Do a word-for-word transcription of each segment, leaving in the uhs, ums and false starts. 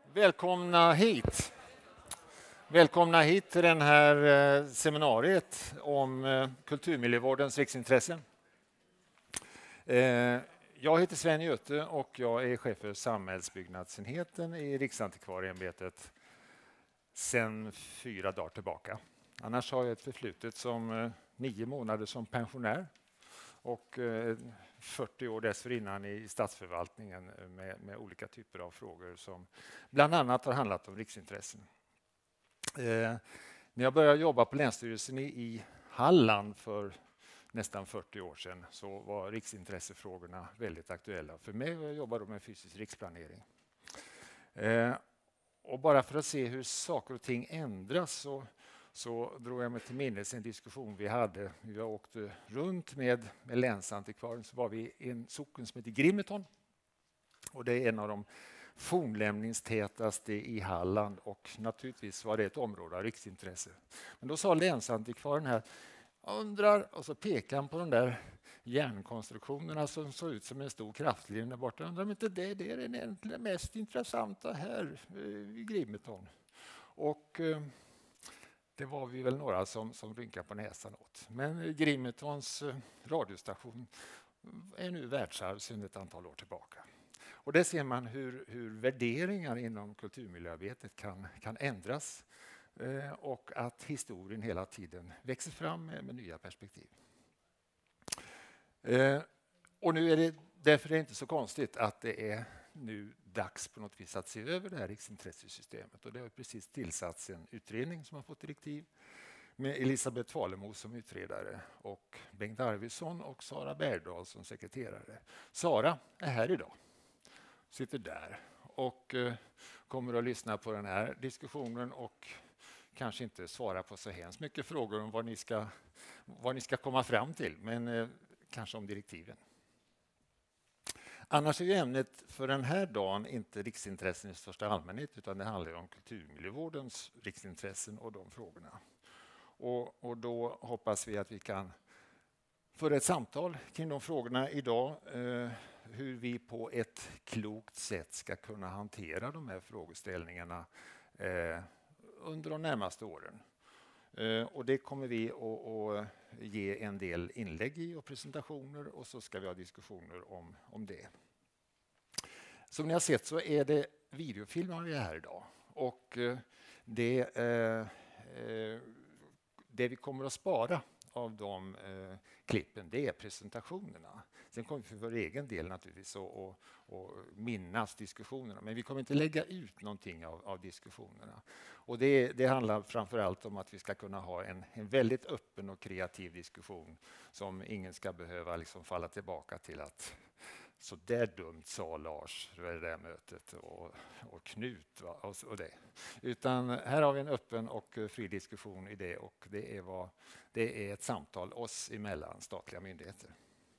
Välkomna hit. Välkomna hit till den här seminariet om kulturmiljövårdens riksintressen. Jag heter Sven Göte och jag är chef för samhällsbyggnadsenheten i Riksantikvarieämbetet sedan fyra dagar tillbaka. Annars har jag ett förflutet som nio månader som pensionär och fyrtio år dessförinnan i statsförvaltningen med, med olika typer av frågor som bland annat har handlat om riksintressen. Eh, när jag började jobba på Länsstyrelsen i, i Halland för nästan fyrtio år sedan så var riksintressefrågorna väldigt aktuella för mig och jag jobbade med fysisk riksplanering. Eh, och bara för att se hur saker och ting ändras så så drog jag mig till minnes en diskussion vi hade. Vi åkte runt med, med länsantikvarien, så var vi i en socken som heter Grimeton. Och det är en av de fornlämningstätaste i Halland och naturligtvis var det ett område av riksintresse. Men då sa länsantikvarien här, jag undrar, och så pekade han på de där järnkonstruktionerna som såg ut som en stor kraftlinje där borta. Jag undrar om inte det, det är det egentligen mest intressanta här i Grimeton. Och det var vi väl några som, som rynkade på näsan åt. Men Grimetons radiostation är nu världsarv sedan ett antal år tillbaka. Och där ser man hur, hur värderingar inom kulturmiljöarbetet kan, kan ändras eh, och att historien hela tiden växer fram med, med nya perspektiv. Eh, och nu är det därför är det inte så konstigt att det är nu dags på något vis att se över det här riksintressesystemet. Och det har precis tillsatts en utredning som har fått direktiv med Elisabeth Falemo som utredare och Bengt Arvidsson och Sara Bergdahl som sekreterare. Sara är här idag, sitter där och eh, kommer att lyssna på den här diskussionen och kanske inte svara på så hemskt mycket frågor om vad ni ska, vad ni ska komma fram till, men eh, kanske om direktiven. Annars är ju ämnet för den här dagen inte riksintressen i största allmänhet utan det handlar om kulturmiljövårdens riksintressen och de frågorna. Och, och då hoppas vi att vi kan föra ett samtal kring de frågorna idag. Eh, hur vi på ett klokt sätt ska kunna hantera de här frågeställningarna eh, under de närmaste åren. Eh, och det kommer vi att, att ge en del inlägg i och presentationer och så ska vi ha diskussioner om, om det. Som ni har sett så är det videofilmer vi är här idag och eh, det, eh, det vi kommer att spara av de eh, klippen det är presentationerna. Sen kommer vi för vår egen del naturligtvis och, och, och minnas diskussionerna. Men vi kommer inte lägga ut någonting av, av diskussionerna. Och det, det handlar framförallt om att vi ska kunna ha en, en väldigt öppen och kreativ diskussion som ingen ska behöva liksom falla tillbaka till att så där dumt sa Lars vid det där mötet och, och Knut va? Och, och det. Utan här har vi en öppen och fri diskussion i det och det är, vad, det är ett samtal oss emellan statliga myndigheter.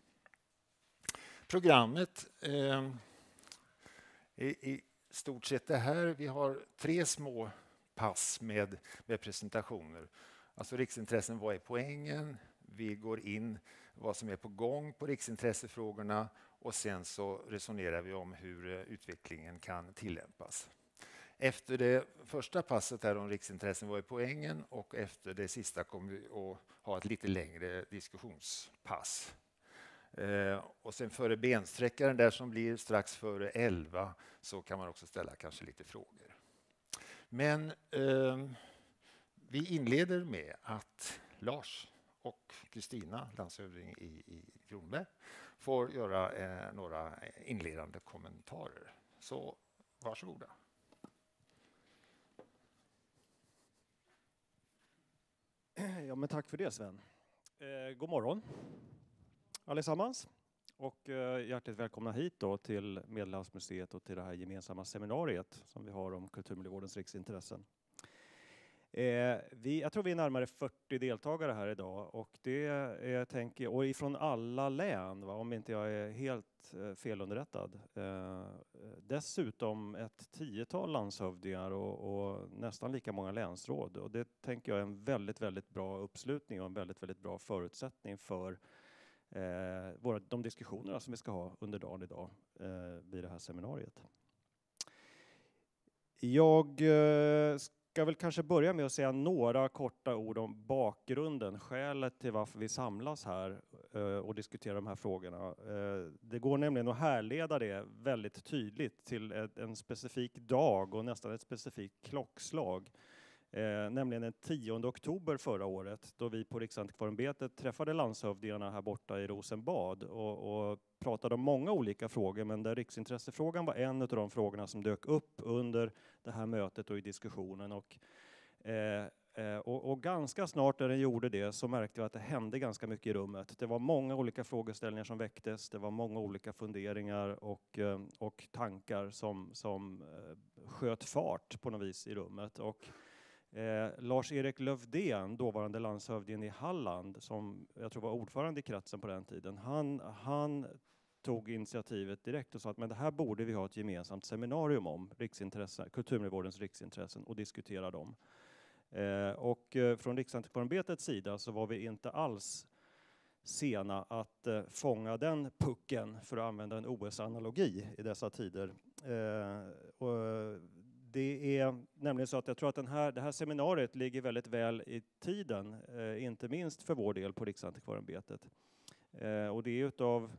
Programmet eh, är i stort sett det här. Vi har tre små pass med, med presentationer. Alltså riksintressen, vad är poängen? Vi går in vad som är på gång på riksintressefrågorna och sen så resonerar vi om hur utvecklingen kan tillämpas. Efter det första passet här om riksintressen, vad är poängen? Och efter det sista kommer vi att ha ett lite längre diskussionspass. Eh, och sen före bensträckaren där som blir strax före elva så kan man också ställa kanske lite frågor. Men eh, vi inleder med att Lars och Kristina, landshövding i, i Kronoberg, får göra eh, några inledande kommentarer. Så varsågoda. Ja, men tack för det Sven. Eh, god morgon allesammans och eh, hjärtligt välkomna hit då till Medelhavsmuseet och till det här gemensamma seminariet som vi har om kulturmiljövårdens riksintressen. Eh, vi, jag tror vi är närmare fyrtio deltagare här idag och det är, tänker jag, och ifrån alla län, va, om inte jag är helt eh, felunderrättad. Eh, dessutom ett tiotal landshövdingar och, och nästan lika många länsråd och det tänker jag är en väldigt, väldigt bra uppslutning och en väldigt, väldigt bra förutsättning för eh, våra, de diskussionerna som vi ska ha under dagen idag eh, vid det här seminariet. Jag eh, ska väl kanske börja med att säga några korta ord om bakgrunden, skälet till varför vi samlas här eh, och diskuterar de här frågorna. Eh, det går nämligen att härleda det väldigt tydligt till ett, en specifik dag och nästan ett specifikt klockslag. Eh, nämligen den tionde oktober förra året, då vi på Riksantikvarieämbetet träffade landshövdingarna här borta i Rosenbad och, och pratade om många olika frågor, men där riksintressefrågan var en av de frågorna som dök upp under det här mötet och i diskussionen. Och, eh, eh, och, och ganska snart när den gjorde det så märkte vi att det hände ganska mycket i rummet. Det var många olika frågeställningar som väcktes, det var många olika funderingar och, eh, och tankar som, som eh, sköt fart på något vis i rummet. Och Eh, Lars-Erik Lövdén, dåvarande landshövdingen i Halland, som jag tror var ordförande i kretsen på den tiden, han, han tog initiativet direkt och sa att men det här borde vi ha ett gemensamt seminarium om, riksintressen, kulturmiljövårdens riksintressen, och diskutera dem. Eh, och eh, från Riksantikvarieämbetets sida så var vi inte alls sena att eh, fånga den pucken, för att använda en O S-analogi i dessa tider. Eh, och, Det är nämligen så att jag tror att den här, det här seminariet ligger väldigt väl i tiden, eh, inte minst för vår del på Riksantikvarieämbetet. Eh, och det är utav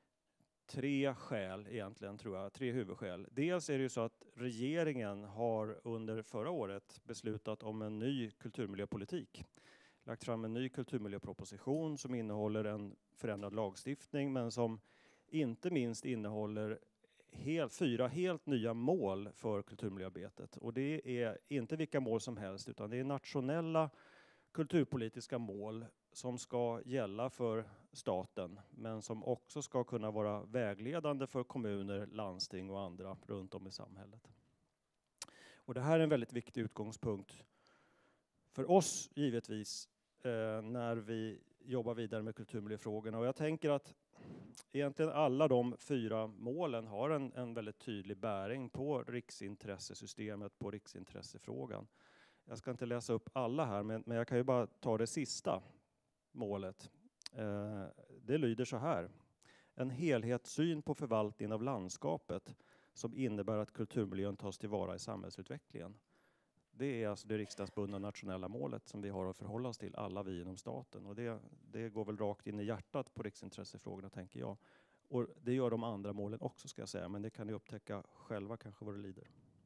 tre skäl egentligen, tror jag, tre huvudskäl. Dels är det ju så att regeringen har under förra året beslutat om en ny kulturmiljöpolitik. Lagt fram en ny kulturmiljöproposition som innehåller en förändrad lagstiftning, men som inte minst innehåller Helt, fyra helt nya mål för kulturmiljöarbetet. Och det är inte vilka mål som helst, utan det är nationella kulturpolitiska mål som ska gälla för staten, men som också ska kunna vara vägledande för kommuner, landsting och andra runt om i samhället. Och det här är en väldigt viktig utgångspunkt för oss, givetvis, eh, när vi jobbar vidare med kulturmiljöfrågorna. Och jag tänker att egentligen alla de fyra målen har en, en väldigt tydlig bäring på riksintressesystemet, på riksintressefrågan. Jag ska inte läsa upp alla här, men, men jag kan ju bara ta det sista målet. Eh, det lyder så här: en helhetssyn på förvaltningen av landskapet som innebär att kulturmiljön tas tillvara i samhällsutvecklingen. Det är alltså det riksdagsbundna nationella målet som vi har att förhålla oss till, alla vi inom staten. Och det, det går väl rakt in i hjärtat på riksintressefrågorna, tänker jag. Och det gör de andra målen också, ska jag säga, men det kan ni upptäcka själva kanske vad det lider.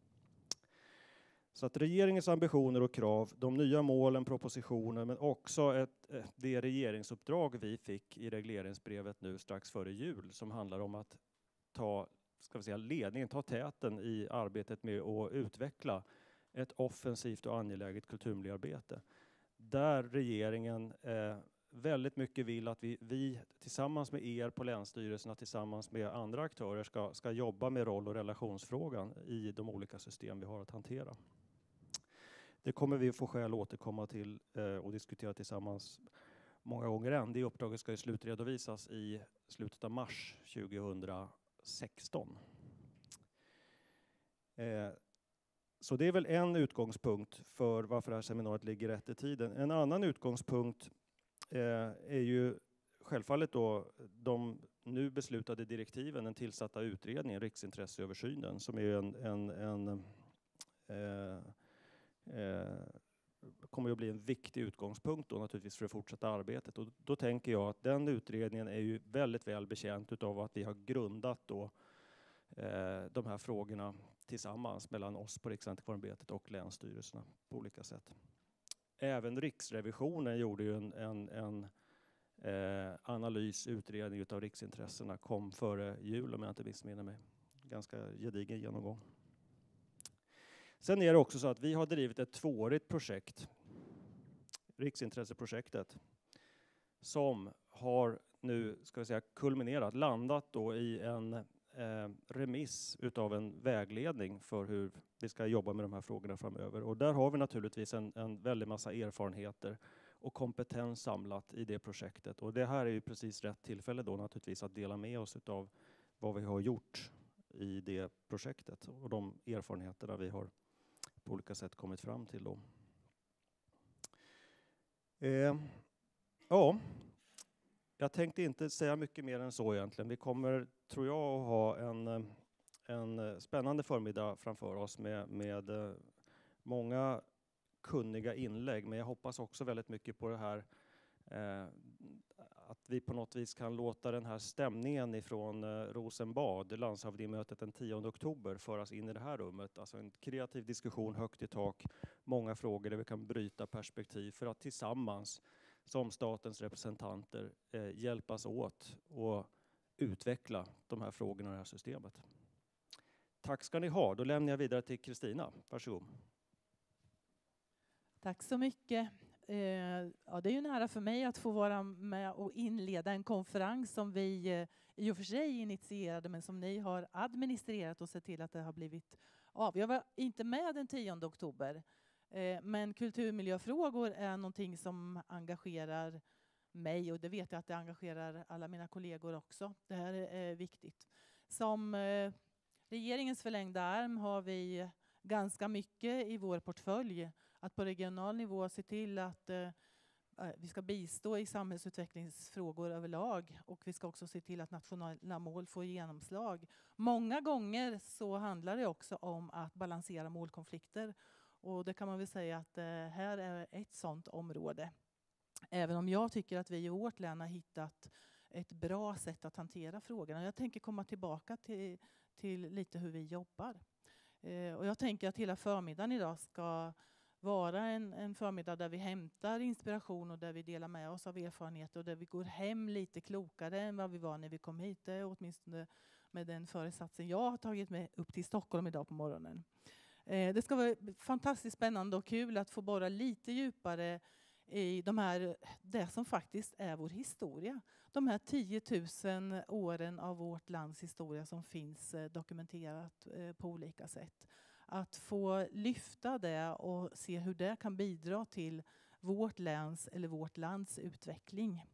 Så att regeringens ambitioner och krav, de nya målen, propositionen, men också ett, det regeringsuppdrag vi fick i regleringsbrevet nu strax före jul, som handlar om att ta, ska vi säga, ledningen, ta täten i arbetet med att utveckla ett offensivt och angeläget kulturmiljöarbete. Där regeringen eh, väldigt mycket vill att vi, vi tillsammans med er på länsstyrelserna, tillsammans med andra aktörer ska, ska jobba med roll- och relationsfrågan i de olika system vi har att hantera. Det kommer vi få skäl att återkomma till eh, och diskutera tillsammans många gånger än. Det uppdraget ska ju slutredovisas i slutet av mars tjugohundrasexton. Eh, Så det är väl en utgångspunkt för varför det här seminariet ligger rätt i tiden. En annan utgångspunkt eh, är ju självfallet då de nu beslutade direktiven, den tillsatta utredningen, riksintresseöversynen, som är en, en, en eh, eh, kommer att bli en viktig utgångspunkt då naturligtvis för det fortsatta arbetet. Och då tänker jag att den utredningen är ju väldigt väl bekänt utav att vi har grundat då eh, de här frågorna tillsammans mellan oss på Riksantikvarieämbetet och länsstyrelserna på olika sätt. Även Riksrevisionen gjorde ju en, en, en eh, analys, utredning utav riksintressena, kom före jul om jag inte missminner mig. Ganska gedigen genomgång. Sen är det också så att vi har drivit ett tvåårigt projekt, riksintresseprojektet, som har nu, ska vi säga, kulminerat, landat då i en eh, remiss utav en vägledning för hur vi ska jobba med de här frågorna framöver. Och där har vi naturligtvis en, en väldig massa erfarenheter och kompetens samlat i det projektet. Och det här är ju precis rätt tillfälle då naturligtvis att dela med oss utav vad vi har gjort i det projektet och de erfarenheterna vi har på olika sätt kommit fram till då. Eh, ja, jag tänkte inte säga mycket mer än så egentligen. Vi kommer, tror jag, att ha en, en spännande förmiddag framför oss med, med många kunniga inlägg. Men jag hoppas också väldigt mycket på det här eh, att vi på något vis kan låta den här stämningen ifrån eh, Rosenbad, landshövdingemötet den tionde oktober, föras in i det här rummet. Alltså en kreativ diskussion högt i tak, många frågor där vi kan bryta perspektiv för att tillsammans som statens representanter eh, hjälpas åt och utveckla de här frågorna i det här systemet. Tack ska ni ha. Då lämnar jag vidare till Kristina. Varsågod. Tack så mycket. Eh, ja, det är ju nära för mig att få vara med och inleda en konferens som vi eh, i och för sig initierade, men som ni har administrerat och sett till att det har blivit av. Jag var inte med den tionde oktober, eh, men kulturmiljöfrågor är någonting som engagerar mig, och det vet jag att det engagerar alla mina kollegor också. Det här är viktigt. Som eh, regeringens förlängda arm har vi ganska mycket i vår portfölj. Att på regional nivå se till att eh, vi ska bistå i samhällsutvecklingsfrågor överlag, och vi ska också se till att nationella mål får genomslag. Många gånger så handlar det också om att balansera målkonflikter, och det kan man väl säga att eh, här är ett sådant område. Även om jag tycker att vi i vårt län har hittat ett bra sätt att hantera frågorna. Jag tänker komma tillbaka till, till lite hur vi jobbar. Eh, och jag tänker att hela förmiddagen idag ska vara en, en förmiddag där vi hämtar inspiration och där vi delar med oss av erfarenheter och där vi går hem lite klokare än vad vi var när vi kom hit. Det är åtminstone med den föresatsen jag har tagit med upp till Stockholm idag på morgonen. Eh, det ska vara fantastiskt spännande och kul att få borra lite djupare i de här, det som faktiskt är vår historia. De här tiotusen åren av vårt lands historia som finns dokumenterat på olika sätt. Att få lyfta det och se hur det kan bidra till vårt läns eller vårt lands utveckling.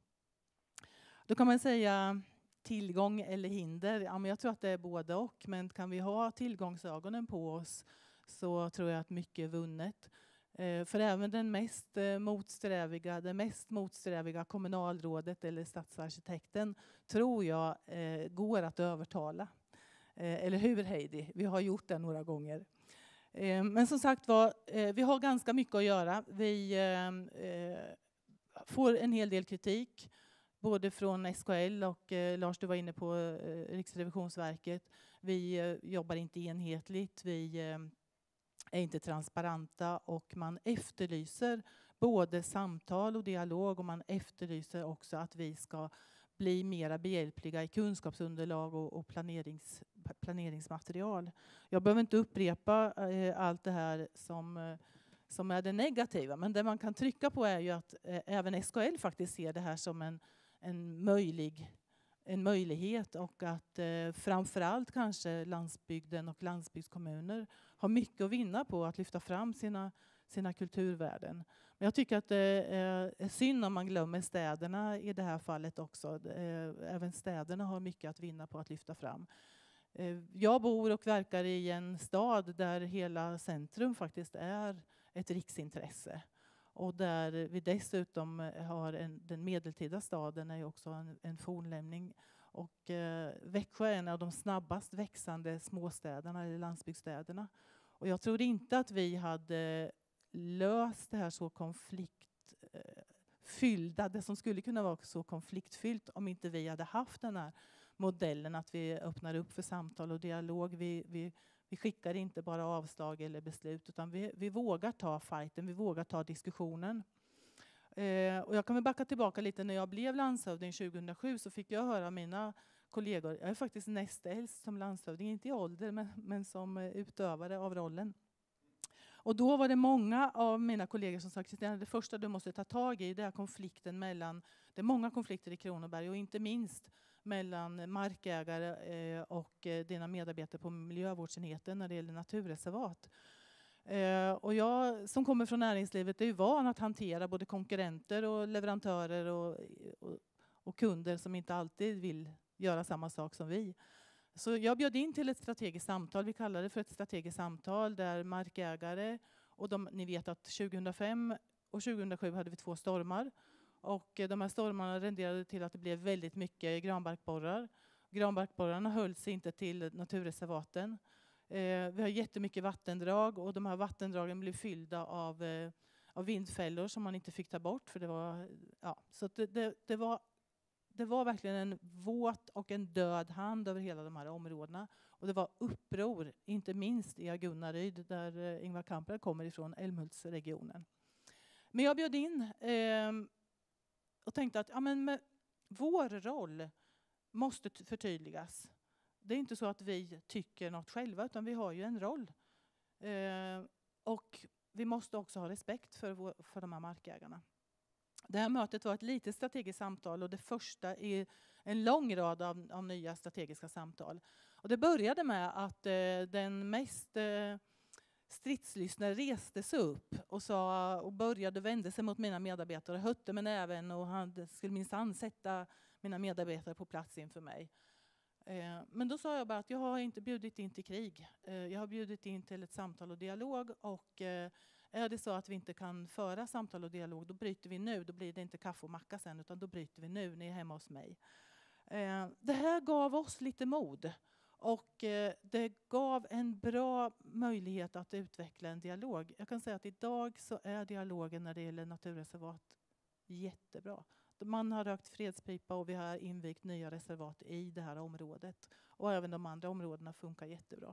Då kan man säga tillgång eller hinder. Ja, men jag tror att det är både och, men kan vi ha tillgångsögonen på oss så tror jag att mycket är vunnet. För även den mest motsträviga, det mest motsträviga kommunalrådet eller stadsarkitekten tror jag eh, går att övertala. Eh, eller hur Heidi? Vi har gjort det några gånger. Eh, men som sagt var, eh, vi har ganska mycket att göra. Vi eh, får en hel del kritik. Både från S K L och eh, Lars, du var inne på eh, Riksrevisionsverket. Vi eh, jobbar inte enhetligt. Vi eh, är inte transparenta och man efterlyser både samtal och dialog, och man efterlyser också att vi ska bli mera behjälpliga i kunskapsunderlag och, och planerings, planeringsmaterial. Jag behöver inte upprepa eh, allt det här som, eh, som är det negativa, men det man kan trycka på är ju att eh, även S K L faktiskt ser det här som en, en möjlig en möjlighet, och att eh, framförallt kanske landsbygden och landsbygdskommuner har mycket att vinna på att lyfta fram sina, sina kulturvärden. Men jag tycker att det är, är synd om man glömmer städerna i det här fallet också. Eh, även städerna har mycket att vinna på att lyfta fram. Eh, jag bor och verkar i en stad där hela centrum faktiskt är ett riksintresse. Och där vi dessutom har en, den medeltida staden är ju också en, en fornlämning. Och eh, Växjö är en av de snabbast växande småstäderna eller landsbygdsstäderna. Och jag tror inte att vi hade löst det här så konfliktfyllda, det som skulle kunna vara så konfliktfyllt, om inte vi hade haft den här modellen att vi öppnar upp för samtal och dialog. Vi, vi, vi skickar inte bara avslag eller beslut, utan vi, vi vågar ta fighten, vi vågar ta diskussionen. Eh, och jag kan väl backa tillbaka lite. När jag blev landshövding tjugohundrasju så fick jag höra mina kollegor, jag är faktiskt näst äldst som landshövding, inte i ålder men, men som utövare av rollen. Och då var det många av mina kollegor som sa, Kristina, det första du måste ta tag i det är konflikten mellan, det är många konflikter i Kronoberg och inte minst mellan markägare och dina medarbetare på miljövårdsenheten när det gäller naturreservat. Och jag som kommer från näringslivet är van att hantera både konkurrenter och leverantörer och, och, och kunder som inte alltid vill göra samma sak som vi. Så jag bjöd in till ett strategiskt samtal, vi kallar det för ett strategiskt samtal där markägare, och de, ni vet att tjugohundrafem och tjugohundrasju hade vi två stormar. Och de här stormarna renderade till att det blev väldigt mycket granbarkborrar. Granbarkborrarna höll sig inte till naturreservaten. Eh, vi har jättemycket vattendrag och de här vattendragen blev fyllda av, eh, av vindfällor som man inte fick ta bort. För det, var, ja, så det, det, det, var, det var verkligen en våt och en död hand över hela de här områdena. Och det var uppror, inte minst i Agunnaryd där eh, Ingvar Kamprad kommer ifrån, Älmhultsregionen. Men jag bjöd in eh, och tänkte att ja, men med, vår roll måste förtydligas. Det är inte så att vi tycker något själva, utan vi har ju en roll. Eh, och vi måste också ha respekt för, vår, för de här markägarna. Det här mötet var ett litet strategiskt samtal och det första i en lång rad av, av nya strategiska samtal. Och det började med att eh, den mest eh, stridslyssnare reste sig upp och, sa, och började vända sig mot mina medarbetare och hötte med näven och han skulle minsann sätta mina medarbetare på plats inför mig. Eh, men då sa jag bara att jag har inte bjudit in till krig. Eh, jag har bjudit in till ett samtal och dialog och eh, är det så att vi inte kan föra samtal och dialog, då bryter vi nu. Då blir det inte kaffe och macka sen, utan då bryter vi nu. Ni är hemma hos mig. Eh, det här gav oss lite mod. Och eh, det gav en bra möjlighet att utveckla en dialog. Jag kan säga att idag så är dialogen när det gäller naturreservat jättebra. Man har rökt fredspipa och vi har invigt nya reservat i det här området. Och även de andra områdena funkar jättebra.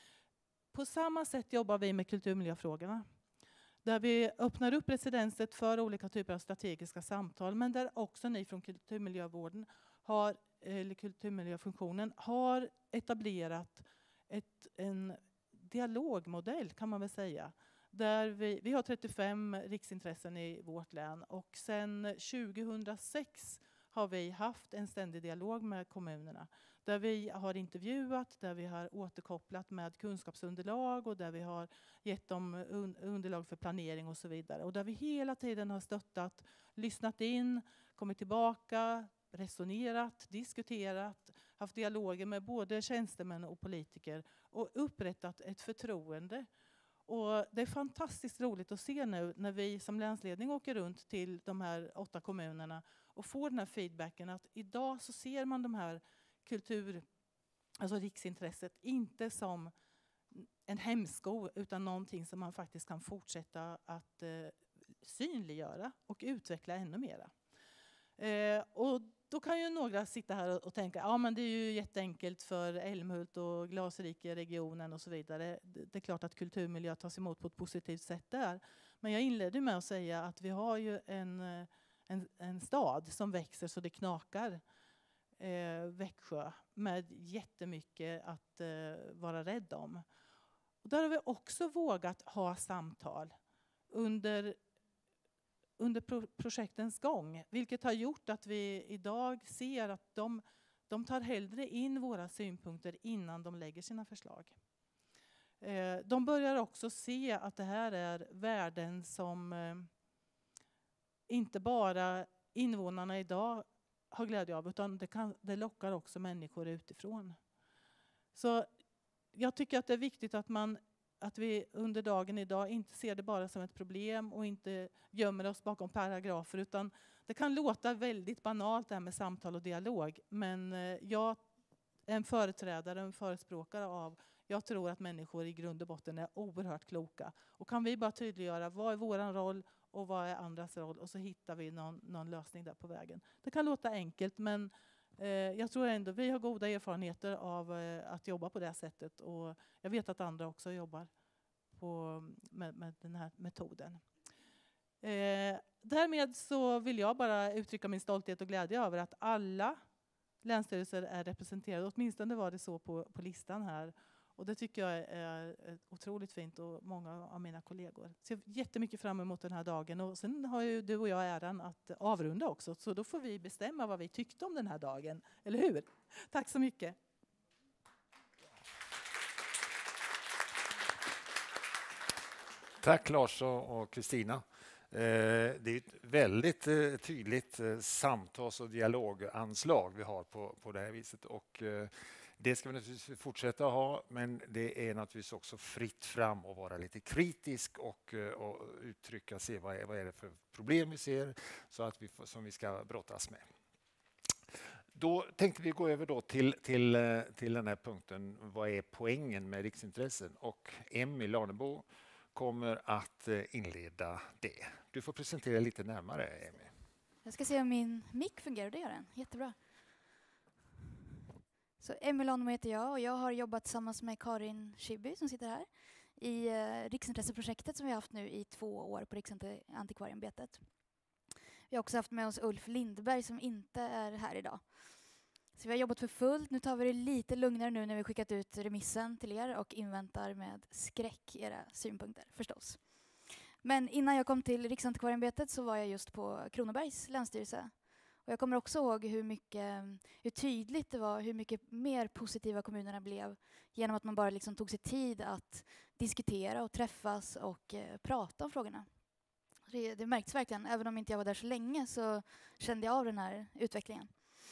På samma sätt jobbar vi med kulturmiljöfrågorna. Där vi öppnar upp residenset för olika typer av strategiska samtal. Men där också ni från kulturmiljövården har, eller kulturmiljöfunktionen har etablerat ett, en dialogmodell kan man väl säga. Där vi, vi har trettiofem riksintressen i vårt län och sedan tjugohundrasex har vi haft en ständig dialog med kommunerna. Där vi har intervjuat, där vi har återkopplat med kunskapsunderlag och där vi har gett dem un, underlag för planering och så vidare. Och där vi hela tiden har stöttat, lyssnat in, kommit tillbaka, resonerat, diskuterat, haft dialoger med både tjänstemän och politiker och upprättat ett förtroende. Och det är fantastiskt roligt att se nu när vi som länsledning åker runt till de här åtta kommunerna och får den här feedbacken att idag så ser man de här kultur, alltså riksintresset inte som en hämsko utan någonting som man faktiskt kan fortsätta att eh, synliggöra och utveckla ännu mera. Eh, och då kan ju några sitta här och tänka, ja men det är ju jätteenkelt för Älmhult och Glasriket-regionen och så vidare. Det är klart att kulturmiljö tas emot på ett positivt sätt där. Men jag inledde med att säga att vi har ju en, en, en stad som växer så det knakar. Eh, Växjö med jättemycket att eh, vara rädd om. Och där har vi också vågat ha samtal under under pro- projektens gång. Vilket har gjort att vi idag ser att de, de tar hellre in våra synpunkter innan de lägger sina förslag. Eh, de börjar också se att det här är värden som eh, inte bara invånarna idag har glädje av utan det, kan, det lockar också människor utifrån. Så jag tycker att det är viktigt att man Att vi under dagen idag inte ser det bara som ett problem och inte gömmer oss bakom paragrafer. Utan det kan låta väldigt banalt det här med samtal och dialog. Men jag är en företrädare, en förespråkare av, jag tror att människor i grund och botten är oerhört kloka. Och kan vi bara tydliggöra vad är vår roll och vad är andras roll och så hittar vi någon, någon lösning där på vägen. Det kan låta enkelt men eh, jag tror ändå vi har goda erfarenheter av eh, att jobba på det sättet. Och jag vet att andra också jobbar på, med, med den här metoden. Eh, därmed så vill jag bara uttrycka min stolthet och glädje över att alla länsstyrelser är representerade. Åtminstone var det så på, på listan här. Och det tycker jag är, är otroligt fint och många av mina kollegor. Så jag ser jättemycket fram emot den här dagen. Och sen har ju du och jag äran att avrunda också. Så då får vi bestämma vad vi tyckte om den här dagen. Eller hur? Tack så mycket. Tack Lars och Kristina. Det är ett väldigt tydligt samtals- och dialoganslag vi har på, på det här viset. Och det ska vi naturligtvis fortsätta ha, men det är naturligtvis också fritt fram att vara lite kritisk och, och uttrycka, se vad är, vad är det för problem vi ser så att vi får, som vi ska brottas med. Då tänkte vi gå över då till, till, till den här punkten, vad är poängen med riksintressen? Och Emmy Lanebo kommer att inleda det. Du får presentera lite närmare, Emmy. Jag ska se om min mick fungerar, det gör den. Jättebra. Så Emmy Lanebo heter jag och jag har jobbat tillsammans med Karin Schibby som sitter här i eh, riksintresseprojektet som vi har haft nu i två år på Riksantikvarieämbetet. Vi har också haft med oss Ulf Lindberg som inte är här idag. Så vi har jobbat för fullt. Nu tar vi det lite lugnare nu när vi skickat ut remissen till er och inväntar med skräck era synpunkter förstås. Men innan jag kom till Riksantikvarieämbetet så var jag just på Kronobergs länsstyrelse. Och jag kommer också ihåg hur, mycket, hur tydligt det var, hur mycket mer positiva kommunerna blev genom att man bara liksom tog sig tid att diskutera och träffas och eh, prata om frågorna. Det, det märktes verkligen, även om inte jag var där så länge så kände jag av den här utvecklingen.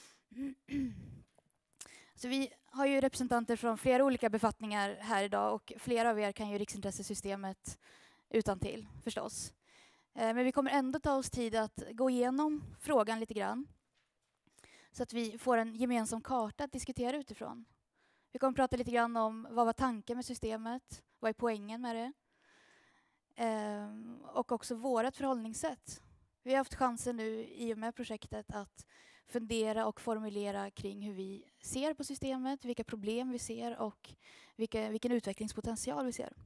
Så vi har ju representanter från flera olika befattningar här idag och flera av er kan ju riksintressesystemet utan till förstås. Men vi kommer ändå ta oss tid att gå igenom frågan lite grann så att vi får en gemensam karta att diskutera utifrån. Vi kommer prata lite grann om vad var tanken med systemet, vad är poängen med det och också vårt förhållningssätt. Vi har haft chansen nu i och med projektet att fundera och formulera kring hur vi ser på systemet, vilka problem vi ser och vilka, vilken utvecklingspotential vi ser.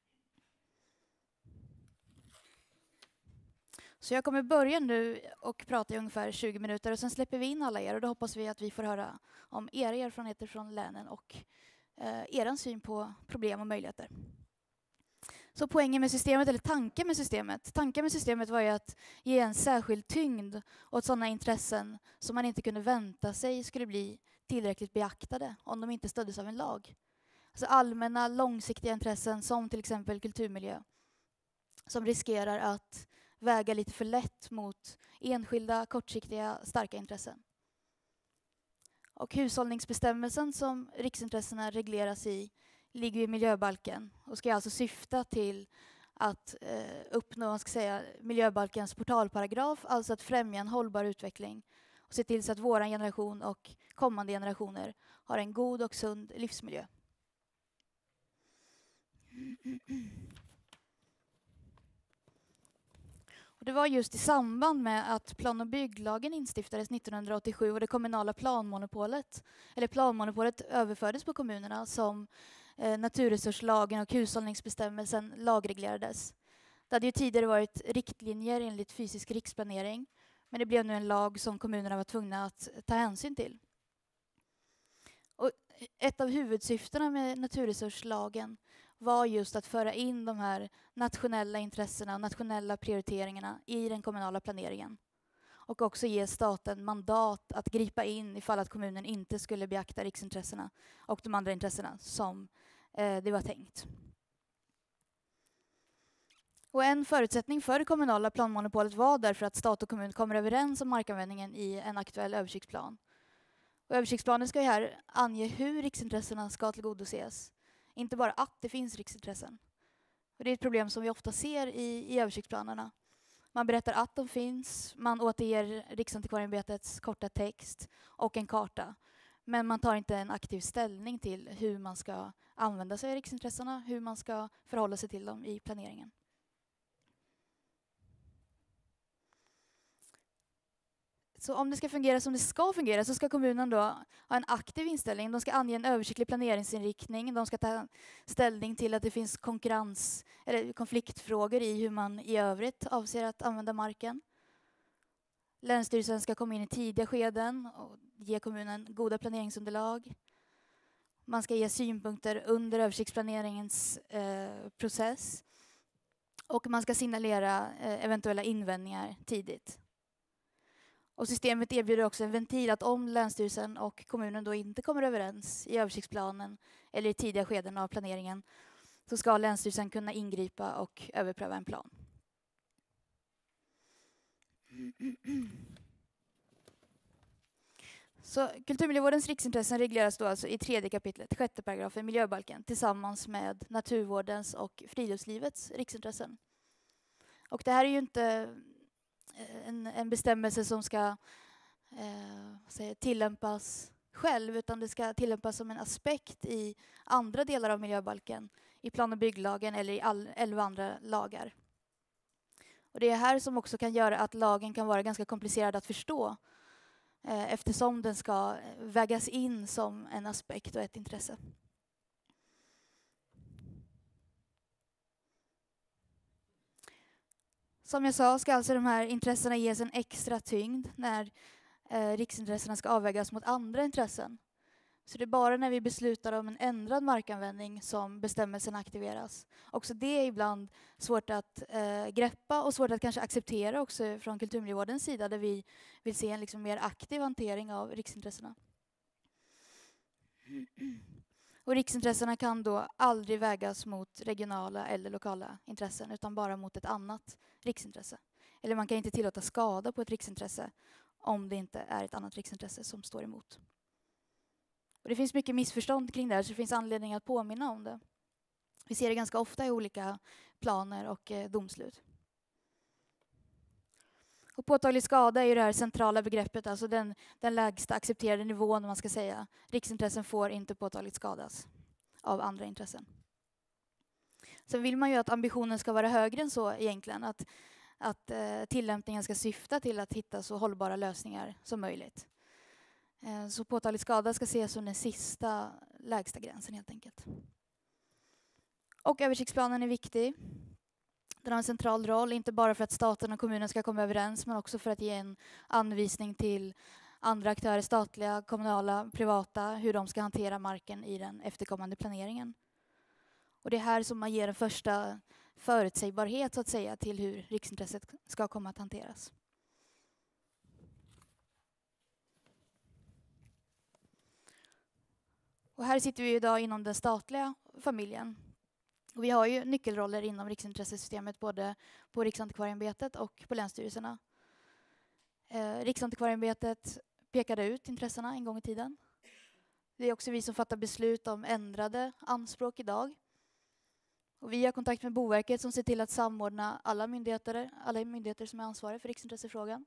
Så jag kommer börja nu och prata i ungefär tjugo minuter och sen släpper vi in alla er och då hoppas vi att vi får höra om era erfarenheter från länen och eh, er syn på problem och möjligheter. Så poängen med systemet, eller tanken med systemet, tanken med systemet var ju att ge en särskild tyngd åt sådana intressen som man inte kunde vänta sig skulle bli tillräckligt beaktade om de inte stöddes av en lag. Alltså allmänna, långsiktiga intressen som till exempel kulturmiljö som riskerar att väga lite för lätt mot enskilda, kortsiktiga, starka intressen. Och hushållningsbestämmelsen som riksintressena regleras i ligger i miljöbalken och ska alltså syfta till att eh, uppnå, man ska säga, miljöbalkens portalparagraf, alltså att främja en hållbar utveckling och se till så att vår generation och kommande generationer har en god och sund livsmiljö. Och det var just i samband med att plan- och bygglagen instiftades nittonhundraåttiosju och det kommunala planmonopolet, eller planmonopolet överfördes på kommunerna som eh, naturresurslagen och hushållningsbestämmelsen lagreglerades. Det hade ju tidigare varit riktlinjer enligt fysisk riksplanering, men det blev nu en lag som kommunerna var tvungna att ta hänsyn till. Och ett av huvudsyftena med naturresurslagen var just att föra in de här nationella intressena och nationella prioriteringarna i den kommunala planeringen. Och också ge staten mandat att gripa in ifall att kommunen inte skulle beakta riksintressena och de andra intressena som eh, det var tänkt. Och en förutsättning för det kommunala planmonopolet var därför att stat och kommun kommer överens om markanvändningen i en aktuell översiktsplan. Och översiktsplanen ska ju här ange hur riksintressena ska tillgodoses. Inte bara att det finns riksintressen. Och det är ett problem som vi ofta ser i, i översiktsplanerna. Man berättar att de finns, man återger Riksantikvarieämbetets korta text och en karta. Men man tar inte en aktiv ställning till hur man ska använda sig av riksintressena, hur man ska förhålla sig till dem i planeringen. Så om det ska fungera som det ska fungera så ska kommunen då ha en aktiv inställning. De ska ange en översiktlig planeringsinriktning. De ska ta ställning till att det finns konkurrens eller konfliktfrågor i hur man i övrigt avser att använda marken. Länsstyrelsen ska komma in i tidiga skeden och ge kommunen goda planeringsunderlag. Man ska ge synpunkter under översiktsplaneringens eh, process. Och man ska signalera eh, eventuella invändningar tidigt. Och systemet erbjuder också en ventil att om Länsstyrelsen och kommunen då inte kommer överens i översiktsplanen eller i tidiga skeden av planeringen så ska Länsstyrelsen kunna ingripa och överpröva en plan. Så kulturmiljövårdens riksintressen regleras då alltså i tredje kapitlet, sjätte paragrafen miljöbalken tillsammans med naturvårdens och friluftslivets riksintressen. Och det här är ju inte En, en bestämmelse som ska eh, säger, tillämpas själv, utan det ska tillämpas som en aspekt i andra delar av miljöbalken, i plan- och bygglagen eller i all, elva andra lagar. Och det är här som också kan göra att lagen kan vara ganska komplicerad att förstå, eh, eftersom den ska vägas in som en aspekt och ett intresse. Som jag sa ska alltså de här intressena ges en extra tyngd när eh, riksintressena ska avvägas mot andra intressen. Så det är bara när vi beslutar om en ändrad markanvändning som bestämmelsen aktiveras. Också det är ibland svårt att eh, greppa och svårt att kanske acceptera också från kulturmiljövårdens sida, där vi vill se en liksom mer aktiv hantering av riksintressena. Och riksintressena kan då aldrig vägas mot regionala eller lokala intressen, utan bara mot ett annat riksintresse. Eller man kan inte tillåta skada på ett riksintresse om det inte är ett annat riksintresse som står emot. Och det finns mycket missförstånd kring det här, så det finns anledning att påminna om det. Vi ser det ganska ofta i olika planer och eh, domslut. Och påtaglig skada är ju det här centrala begreppet, alltså den, den lägsta accepterade nivån, man ska säga. Riksintressen får inte påtagligt skadas av andra intressen. Sen vill man ju att ambitionen ska vara högre än så egentligen, att, att eh, tillämpningen ska syfta till att hitta så hållbara lösningar som möjligt. Eh, så påtaglig skada ska ses som den sista lägsta gränsen helt enkelt. Och översiktsplanen är viktig. Den har en central roll, inte bara för att staten och kommunen ska komma överens, men också för att ge en anvisning till andra aktörer, statliga, kommunala, privata, hur de ska hantera marken i den efterkommande planeringen. Och det är här som man ger en första förutsägbarhet, så att säga, till hur riksintresset ska komma att hanteras. Och här sitter vi idag inom den statliga familjen. Och vi har ju nyckelroller inom riksintressesystemet både på Riksantikvarieämbetet och på länsstyrelserna. Eh, Riksantikvarieämbetet pekade ut intressena en gång i tiden. Det är också vi som fattar beslut om ändrade anspråk idag. Och vi har kontakt med Boverket som ser till att samordna alla myndigheter, alla myndigheter som är ansvariga för riksintressefrågan.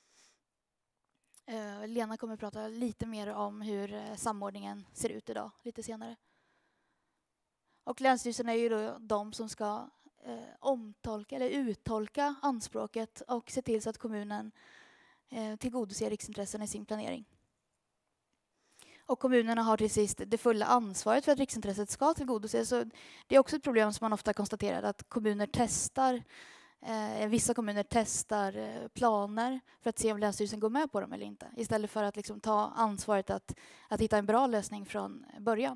Eh, Lena kommer att prata lite mer om hur eh, samordningen ser ut idag, lite senare. Och länsstyrelsen är ju då de som ska eh, omtolka eller uttolka anspråket och se till så att kommunen eh, tillgodoser riksintressen i sin planering. Och kommunerna har till sist det fulla ansvaret för att riksintresset ska tillgodoses. Så det är också ett problem som man ofta konstaterar, att kommuner testar, eh, vissa kommuner testar eh, planer för att se om länsstyrelsen går med på dem eller inte. Istället för att liksom ta ansvaret att, att hitta en bra lösning från början.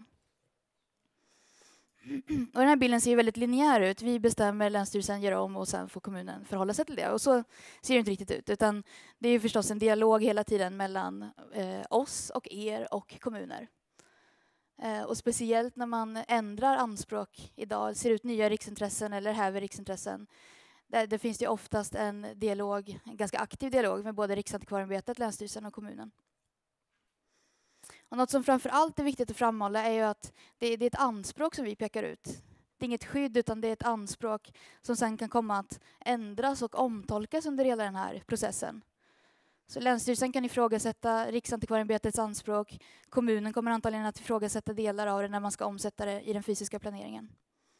Och den här bilden ser ju väldigt linjär ut. Vi bestämmer, länsstyrelsen gör om och sen får kommunen förhålla sig till det. Och så ser det inte riktigt ut. Utan det är ju förstås en dialog hela tiden mellan eh, oss och er och kommuner. Eh, och speciellt när man ändrar anspråk idag, ser ut nya riksintressen eller häver riksintressen. Där det finns ju oftast en dialog, en ganska aktiv dialog med både Riksantikvarieämbetet, länsstyrelsen och kommunen. Och något som framför allt är viktigt att framhålla är ju att det är, det är ett anspråk som vi pekar ut. Det är inget skydd, utan det är ett anspråk som sen kan komma att ändras och omtolkas under hela den här processen. Så länsstyrelsen kan ifrågasätta Riksantikvarieämbetets anspråk. Kommunen kommer antagligen att ifrågasätta delar av det när man ska omsätta det i den fysiska planeringen.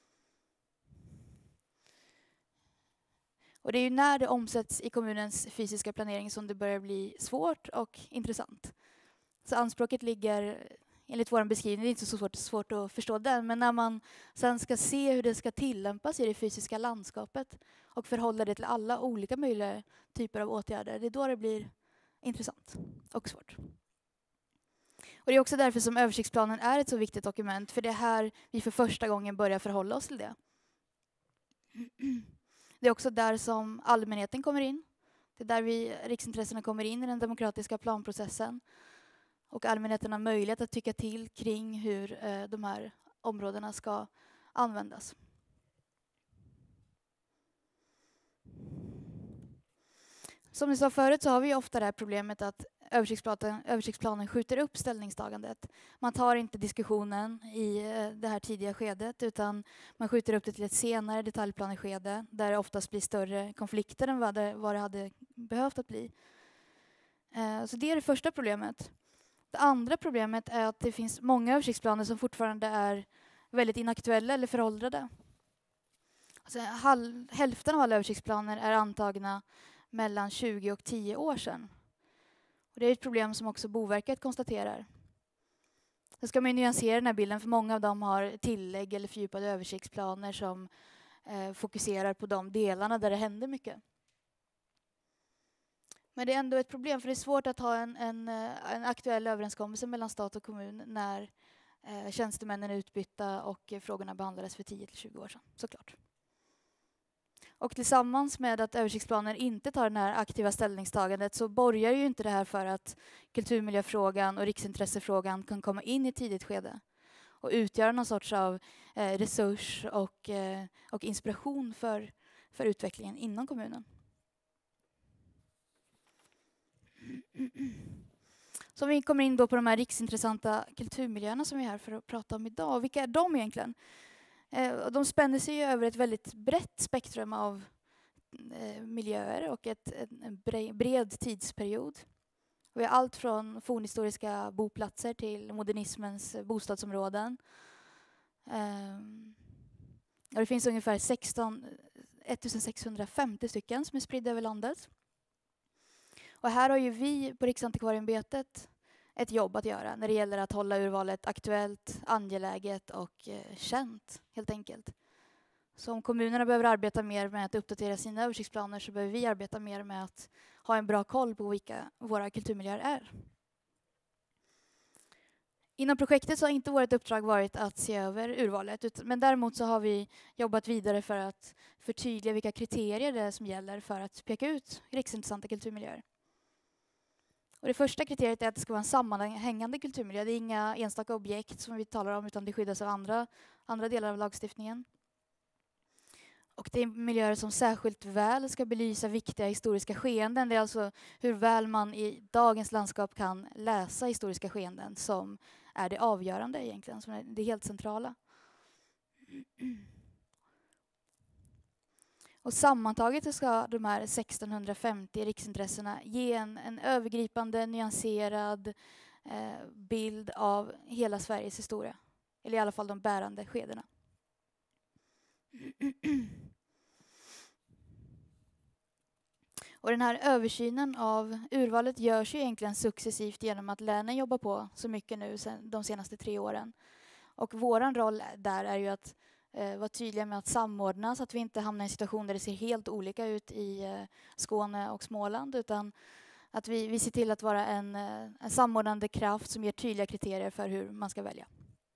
Och det är ju när det omsätts i kommunens fysiska planering som det börjar bli svårt och intressant. Så anspråket ligger, enligt vår beskrivning, det är inte så svårt, svårt att förstå den, men när man sen ska se hur det ska tillämpas i det fysiska landskapet och förhålla det till alla olika möjliga typer av åtgärder, det är då det blir intressant och svårt. Och det är också därför som översiktsplanen är ett så viktigt dokument, för det är här vi för första gången börjar förhålla oss till det. Det är också där som allmänheten kommer in. Det är där vi, riksintressena, kommer in i den demokratiska planprocessen. Och allmänheten har möjlighet att tycka till kring hur eh, de här områdena ska användas. Som vi sa förut så har vi ofta det här problemet att översiktsplanen, översiktsplanen skjuter upp ställningstagandet. Man tar inte diskussionen i eh, det här tidiga skedet, utan man skjuter upp det till ett senare detaljplaneskede där det oftast blir större konflikter än vad det, vad det hade behövt att bli. Eh, så det är det första problemet. Det andra problemet är att det finns många översiktsplaner som fortfarande är väldigt inaktuella eller föråldrade. Alltså, halv, hälften av alla översiktsplaner är antagna mellan tjugo och tio år sedan. Och det är ett problem som också Boverket konstaterar. Då ska man ju nyansera den här bilden, för många av dem har tillägg eller fördjupade översiktsplaner som eh, fokuserar på de delarna där det händer mycket. Men det är ändå ett problem, för det är svårt att ha en, en, en aktuell överenskommelse mellan stat och kommun när eh, tjänstemännen är utbytta och eh, frågorna behandlades för tio till tjugo år sedan, såklart. Och tillsammans med att översiktsplaner inte tar det här aktiva ställningstagandet så borgar ju inte det här för att kulturmiljöfrågan och riksintressefrågan kan komma in i ett tidigt skede och utgöra någon sorts av eh, resurs och, eh, och inspiration för, för utvecklingen inom kommunen. Så vi kommer in då på de här riksintressanta kulturmiljöerna som vi är här för att prata om idag. Vilka är de egentligen? Eh, de spänner sig över ett väldigt brett spektrum av eh, miljöer och ett, en bred tidsperiod. Vi har allt från fornhistoriska boplatser till modernismens bostadsområden. Eh, och det finns ungefär sexton, ettusensexhundrafemtio stycken som är spridda över landet. Och här har ju vi på Riksantikvarieämbetet ett jobb att göra när det gäller att hålla urvalet aktuellt, angeläget och eh, känt, helt enkelt. Så om kommunerna behöver arbeta mer med att uppdatera sina översiktsplaner så behöver vi arbeta mer med att ha en bra koll på vilka våra kulturmiljöer är. Inom projektet så har inte vårt uppdrag varit att se över urvalet, men däremot så har vi jobbat vidare för att förtydliga vilka kriterier det är som gäller för att peka ut riksintressanta kulturmiljöer. Och det första kriteriet är att det ska vara en sammanhängande kulturmiljö. Det är inga enstaka objekt som vi talar om, utan det skyddas av andra, andra delar av lagstiftningen. Och det är miljöer som särskilt väl ska belysa viktiga historiska skeenden. Det är alltså hur väl man i dagens landskap kan läsa historiska skeenden som är det avgörande egentligen, som är det helt centrala. Och sammantaget ska de här sextonhundrafemtio riksintressena ge en, en övergripande, nyanserad eh, bild av hela Sveriges historia. Eller i alla fall de bärande skedena. Och den här översynen av urvalet görs ju egentligen successivt genom att länen jobbar på så mycket nu sen de senaste tre åren. Och våran roll där är ju att eh, vara tydliga med att samordna så att vi inte hamnar i en situation där det ser helt olika ut i eh, Skåne och Småland, utan att vi, vi ser till att vara en, eh, en samordnande kraft som ger tydliga kriterier för hur man ska välja.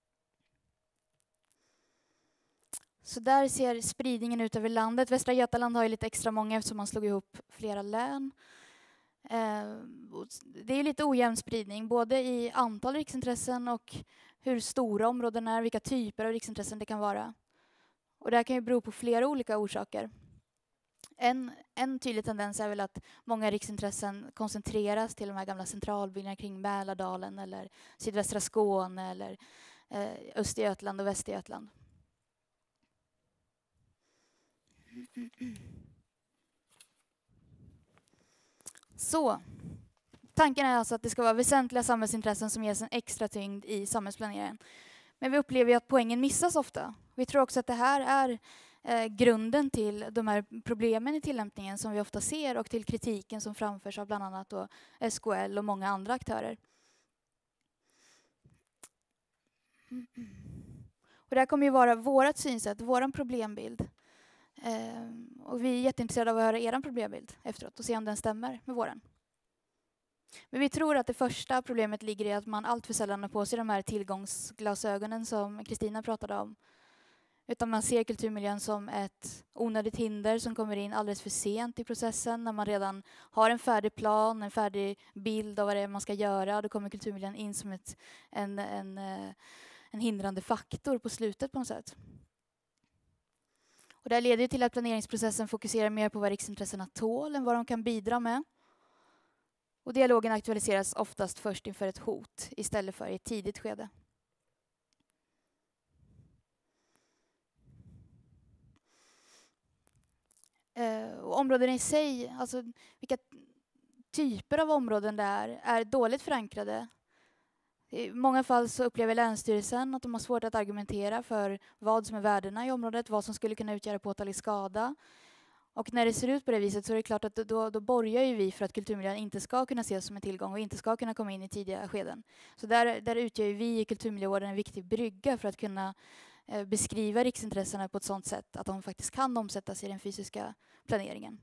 Så där ser spridningen ut över landet. Västra Götaland har ju lite extra många eftersom man slog ihop flera län. Eh, det är lite ojämn spridning, både i antal riksintressen och hur stora områden är, vilka typer av riksintressen det kan vara. Och det här kan ju bero på flera olika orsaker. En, en tydlig tendens är väl att många riksintressen koncentreras till de här gamla centralbyggnaderna kring Mälardalen eller sydvästra Skåne eller eh, Östergötland och Västergötland. Så, tanken är alltså att det ska vara väsentliga samhällsintressen som ges en extra tyngd i samhällsplaneringen. Men vi upplever ju att poängen missas ofta. Vi tror också att det här är eh, grunden till de här problemen i tillämpningen som vi ofta ser och till kritiken som framförs av bland annat då S K L och många andra aktörer. Och det här kommer ju vara vårt synsätt, vår problembild. Eh, och vi är jätteintresserade av att höra er problembild efteråt och se om den stämmer med våran. Men vi tror att det första problemet ligger i att man allt för sällan har på sig de här tillgångsglasögonen som Kristina pratade om. Utan man ser kulturmiljön som ett onödigt hinder som kommer in alldeles för sent i processen. När man redan har en färdig plan, en färdig bild av vad det är man ska göra. Då kommer kulturmiljön in som ett, en, en, en hindrande faktor på slutet på något sätt. Och det här leder till att planeringsprocessen fokuserar mer på vad riksintressena tål än vad de kan bidra med. Och dialogen aktualiseras oftast först inför ett hot istället för i ett tidigt skede. Eh, och områden i sig, alltså vilka typer av områden där är dåligt förankrade. I många fall så upplever Länsstyrelsen att de har svårt att argumentera för vad som är värdena i området, vad som skulle kunna utgöra påtaglig skada. Och när det ser ut på det viset så är det klart att då, då borgar ju vi för att kulturmiljön inte ska kunna ses som en tillgång och inte ska kunna komma in i tidiga skeden. Så där, där utgör ju vi i kulturmiljövården en viktig brygga för att kunna eh, beskriva riksintressena på ett sådant sätt att de faktiskt kan omsättas i den fysiska planeringen.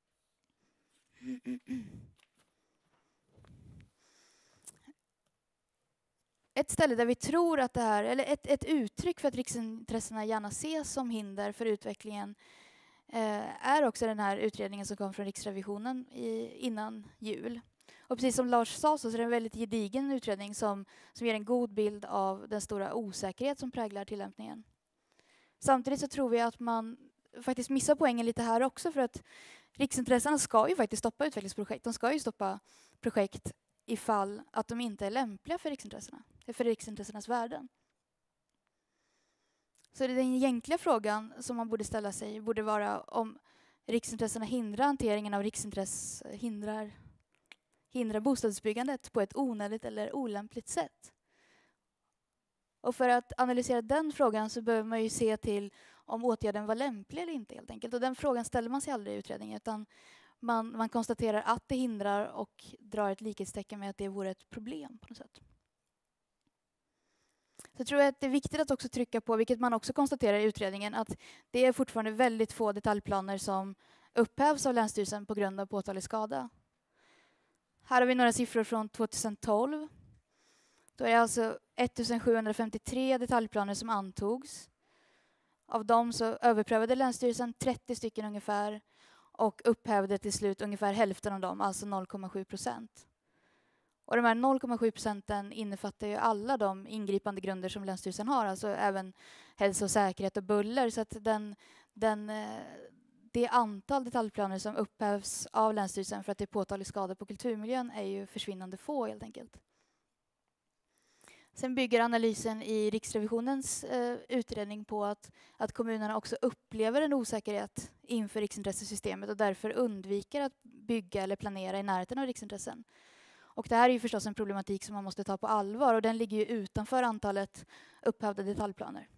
Ett ställe där vi tror att det här, eller ett, ett uttryck för att riksintressena gärna ses som hinder för utvecklingen eh, är också den här utredningen som kom från Riksrevisionen i, innan jul. Och precis som Lars sa så är det en väldigt gedigen utredning som, som ger en god bild av den stora osäkerhet som präglar tillämpningen. Samtidigt så tror vi att man faktiskt missar poängen lite här också, för att riksintressena ska ju faktiskt stoppa utvecklingsprojekt. De ska ju stoppa projekt ifall att de inte är lämpliga för riksintressena, för riksintressenas värden. Så den egentliga frågan som man borde ställa sig borde vara om riksintressena hindrar hanteringen av riksintress hindrar, hindrar bostadsbyggandet på ett onödigt eller olämpligt sätt. Och för att analysera den frågan så behöver man ju se till om åtgärden var lämplig eller inte helt enkelt. Och den frågan ställer man sig aldrig i utredningen, utan man, man konstaterar att det hindrar och drar ett likhetstecken med att det vore ett problem på något sätt. Så jag tror att det är viktigt att också trycka på, vilket man också konstaterar i utredningen, att det är fortfarande väldigt få detaljplaner som upphävs av Länsstyrelsen på grund av påtaglig skada. Här har vi några siffror från tjugohundratolv. Då är det alltså ett sjuhundrafemtiotre detaljplaner som antogs. Av dem så överprövade Länsstyrelsen trettio stycken ungefär och upphävde till slut ungefär hälften av dem, alltså noll komma sju procent. Och de här noll komma sju procenten innefattar ju alla de ingripande grunder som Länsstyrelsen har, alltså även hälsa och säkerhet och buller. Så att den, den, det antal detaljplaner som upphävs av Länsstyrelsen för att det är påtaglig skada på kulturmiljön är ju försvinnande få helt enkelt. Sen bygger analysen i Riksrevisionens eh, utredning på att, att kommunerna också upplever en osäkerhet inför riksintressesystemet och därför undviker att bygga eller planera i närheten av riksintressen. Och det här är ju förstås en problematik som man måste ta på allvar, och den ligger ju utanför antalet upphävda detaljplaner.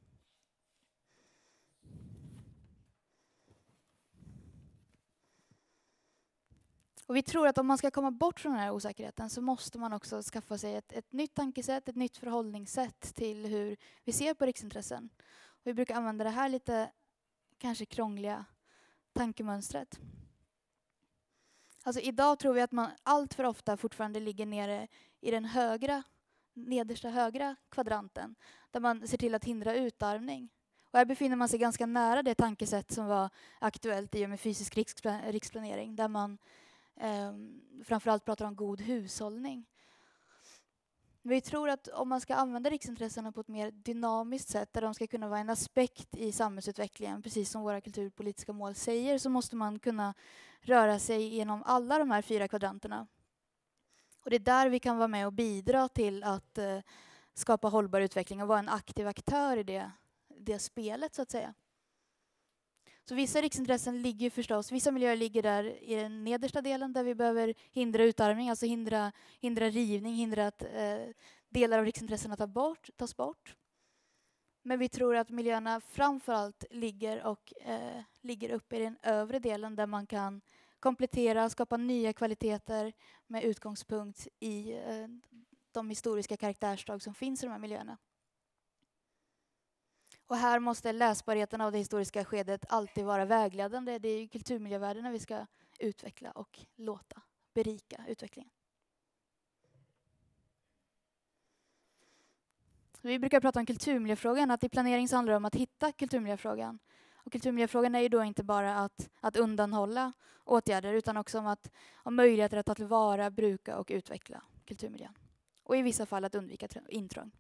Och vi tror att om man ska komma bort från den här osäkerheten så måste man också skaffa sig ett, ett nytt tankesätt, ett nytt förhållningssätt till hur vi ser på riksintressen. Och vi brukar använda det här lite kanske krångliga tankemönstret. Alltså idag tror vi att man allt för ofta fortfarande ligger nere i den högra, nedersta högra kvadranten, där man ser till att hindra utarmning. Och här befinner man sig ganska nära det tankesätt som var aktuellt i och med fysisk riksplanering, där man eh, framförallt pratar om god hushållning. Vi tror att om man ska använda riksintressena på ett mer dynamiskt sätt, där de ska kunna vara en aspekt i samhällsutvecklingen, precis som våra kulturpolitiska mål säger, så måste man kunna röra sig genom alla de här fyra kvadranterna. Och det är där vi kan vara med och bidra till att eh, skapa hållbar utveckling och vara en aktiv aktör i det, det spelet så att säga. Så vissa riksintressen ligger förstås, vissa miljöer ligger där i den nedersta delen där vi behöver hindra utarmning, alltså hindra, hindra rivning, hindra att eh, delar av riksintressena tas bort, tas bort. Men vi tror att miljöerna framförallt ligger, och, eh, ligger uppe i den övre delen där man kan komplettera, skapa nya kvaliteter med utgångspunkt i eh, de historiska karaktärsdrag som finns i de här miljöerna. Och här måste läsbarheten av det historiska skedet alltid vara vägledande. Det är kulturmiljövärdena vi ska utveckla och låta berika utvecklingen. Vi brukar prata om kulturmiljöfrågan, att i planering så handlar det om att hitta kulturmiljöfrågan. Och kulturmiljöfrågan är ju då inte bara att, att undanhålla åtgärder, utan också om, att, om möjligheter att ta tillvara, bruka och utveckla kulturmiljön. Och i vissa fall att undvika intrång.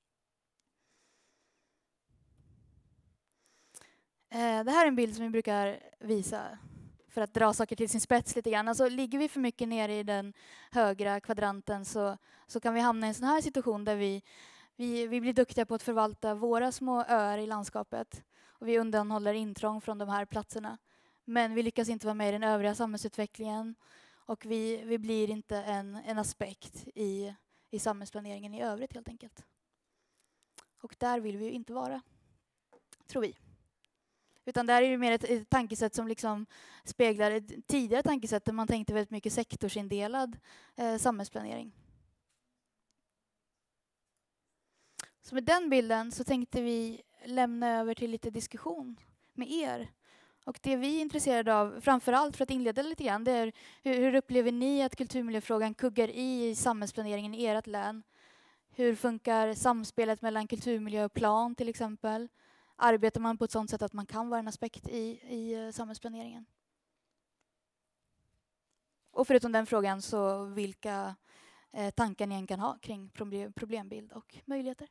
Det här är en bild som vi brukar visa för att dra saker till sin spets lite grann. Alltså, ligger vi för mycket nere i den högra kvadranten så, så kan vi hamna i en sån här situation där vi, vi, vi blir duktiga på att förvalta våra små öar i landskapet. Och vi undanhåller intrång från de här platserna. Men vi lyckas inte vara med i den övriga samhällsutvecklingen. Och vi, vi blir inte en, en aspekt i, i samhällsplaneringen i övrigt helt enkelt. Och där vill vi ju inte vara, tror vi. Utan det här är ju mer ett, ett tankesätt som liksom speglar ett tidigare tankesätt där man tänkte väldigt mycket sektorsindelad eh, samhällsplanering. Så med den bilden så tänkte vi lämna över till lite diskussion med er. Och det vi är intresserade av, framförallt för att inleda lite grann, det är hur, hur upplever ni att kulturmiljöfrågan kuggar i, i samhällsplaneringen i ert län? Hur funkar samspelet mellan kulturmiljö och plan till exempel? Arbetar man på ett sådant sätt att man kan vara en aspekt i, i samhällsplaneringen? Och förutom den frågan, så vilka eh, tankar ni än kan ha kring problem, problembild och möjligheter?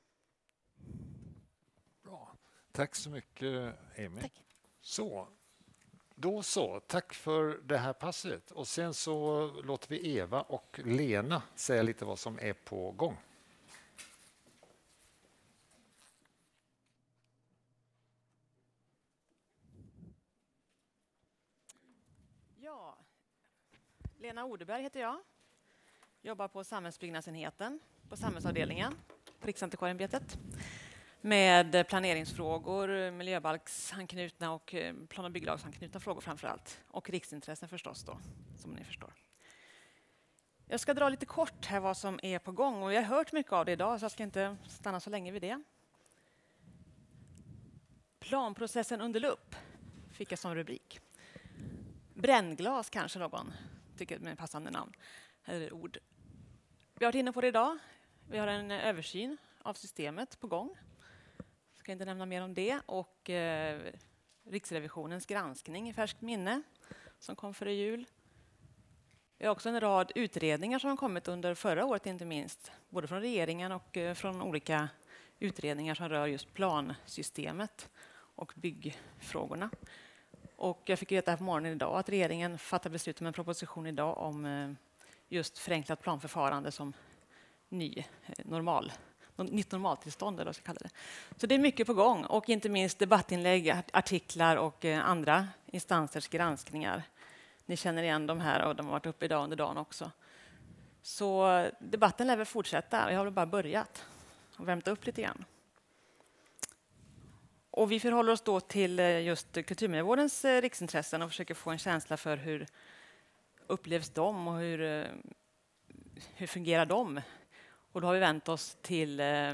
Bra. Tack så mycket, Amy. Tack. Så, då så. Tack för det här passet. Och sen så låter vi Eva och Lena säga lite vad som är på gång. Ja, Lena Odeberg heter jag. Jobbar på samhällsbyggnadsenheten på samhällsavdelningen på Riksantikvarieämbetet med planeringsfrågor, miljöbalksanknutna och plan- och bygglagsanknutna frågor framför allt. Och riksintressen förstås då, som ni förstår. Jag ska dra lite kort här vad som är på gång och jag har hört mycket av det idag så jag ska inte stanna så länge vid det. Planprocessen under lupp fick jag som rubrik. Brännglas kanske någon tycker med passande namn eller ord. Vi har varit inne på det idag. Vi har en översyn av systemet på gång. Jag ska inte nämna mer om det. Och eh, Riksrevisionens granskning i färskt minne som kom före jul. Vi har också en rad utredningar som har kommit under förra året inte minst. Både från regeringen och eh, från olika utredningar som rör just plansystemet och byggfrågorna. Och jag fick veta här på morgonen idag att regeringen fattar beslut om en proposition idag om eh, just förenklat planförfarande som ny eh, normal, nytt normaltillstånd eller vad jag ska kalla det. Så det är mycket på gång och inte minst debattinlägg, artiklar och eh, andra instansers granskningar. Ni känner igen de här och de har varit uppe idag under dagen också. Så debatten lär väl fortsätta. Jag har väl bara börjat och vänta upp lite grann. Och vi förhåller oss då till just kulturmiljövårdens riksintressen och försöker få en känsla för hur upplevs de och hur, hur fungerar de. Och då har vi vänt oss till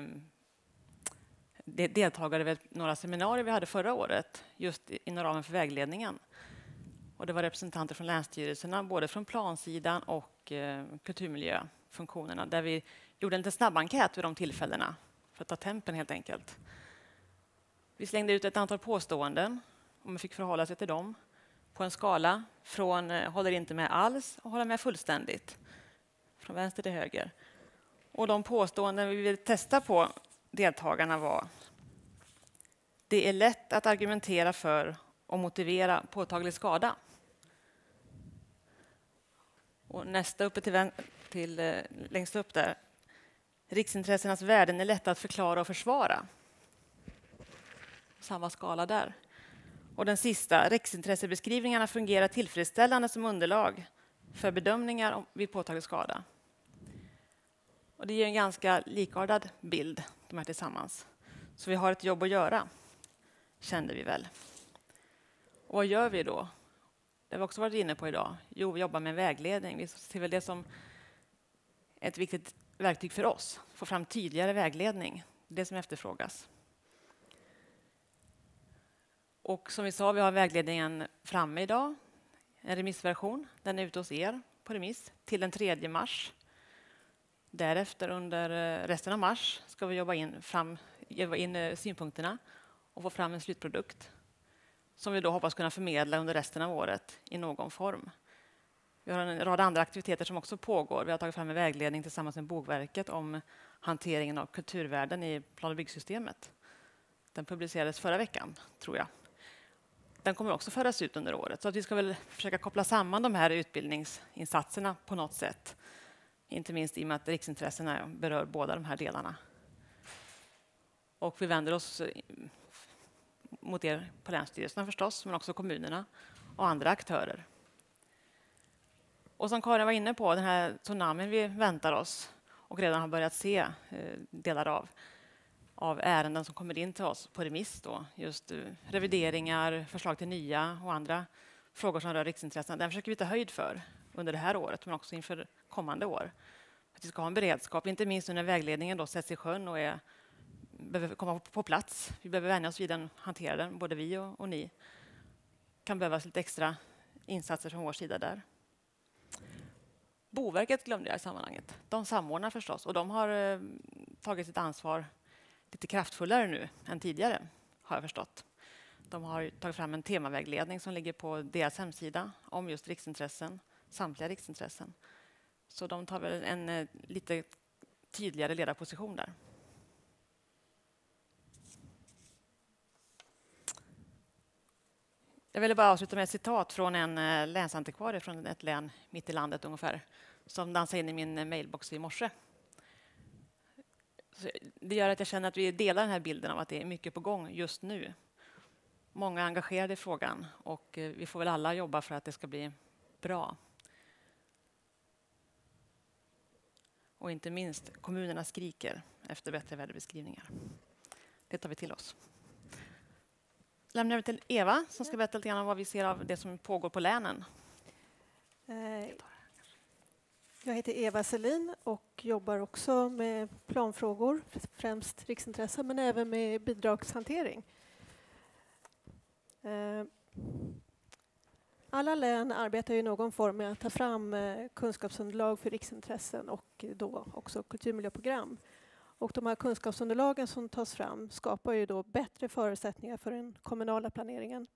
deltagare vid några seminarier vi hade förra året just inom ramen för vägledningen. Och det var representanter från länsstyrelserna, både från plansidan och kulturmiljöfunktionerna, där vi gjorde en liten snabbenkät vid de tillfällena för att ta tempen helt enkelt. Vi slängde ut ett antal påståenden och man fick förhålla sig till dem på en skala från håller inte med alls och håller med fullständigt. Från vänster till höger. Och de påståenden vi ville testa på deltagarna var: det är lätt att argumentera för och motivera påtaglig skada. Och nästa uppe till, till längst upp där. Riksintressenas värden är lätta att förklara och försvara. Samma skala där. Och den sista, riksintressebeskrivningarna fungerar tillfredsställande som underlag för bedömningar vid påtaglig skada. Och det ger en ganska likartad bild, de här tillsammans. Så vi har ett jobb att göra, kände vi väl. Och vad gör vi då? Det har vi också varit inne på idag. Jo, vi jobbar med vägledning. Vi ser väl det som ett viktigt verktyg för oss. Få fram tydligare vägledning, det som efterfrågas. Och som vi sa, vi har vägledningen framme idag. En remissversion. Den är ute hos er på remiss till den tredje mars. Därefter under resten av mars ska vi jobba in, fram, jobba in synpunkterna och få fram en slutprodukt som vi då hoppas kunna förmedla under resten av året i någon form. Vi har en rad andra aktiviteter som också pågår. Vi har tagit fram en vägledning tillsammans med Boverket om hanteringen av kulturvärden i plan- och byggsystemet. Den publicerades förra veckan, tror jag. Den kommer också föras ut under året. Så att vi ska väl försöka koppla samman de här utbildningsinsatserna på något sätt. Inte minst i och med att riksintressena berör båda de här delarna. Och vi vänder oss mot er på länsstyrelserna förstås, men också kommunerna och andra aktörer. Och som Karin var inne på, den här tsunamin vi väntar oss och redan har börjat se eh, delar av, av ärenden som kommer in till oss på remiss. Då. Just eh, revideringar, förslag till nya och andra frågor som rör riksintressen. Den försöker vi ta höjd för under det här året, men också inför kommande år. Att vi ska ha en beredskap, inte minst när vägledningen då sätts i sjön och är, behöver komma på plats. Vi behöver vänja oss vid den, hantera den, både vi och, och ni. Kan behövas lite extra insatser från vår sida där. Boverket glömde jag i sammanhanget. De samordnar förstås och de har eh, tagit sitt ansvar lite kraftfullare nu än tidigare, har jag förstått. De har tagit fram en temavägledning som ligger på deras hemsida om just riksintressen, samtliga riksintressen. Så de tar väl en eh, lite tydligare ledarposition där. Jag ville bara avsluta med ett citat från en eh, länsantikvarie från ett län mitt i landet ungefär, som dansade in i min eh, mailbox i morse. Så det gör att jag känner att vi delar den här bilden av att det är mycket på gång just nu. Många är engagerade i frågan och eh, vi får väl alla jobba för att det ska bli bra. Och inte minst, kommunerna skriker efter bättre väderbeskrivningar. Det tar vi till oss. Lämnar vi till Eva som ska berätta lite grann om vad vi ser av det som pågår på länen. Jag heter Eva Selin och jobbar också med planfrågor, främst riksintresse, men även med bidragshantering. Alla län arbetar i någon form med att ta fram kunskapsunderlag för riksintressen och då också kulturmiljöprogram. Och de här kunskapsunderlagen som tas fram skapar ju då bättre förutsättningar för den kommunala planeringen.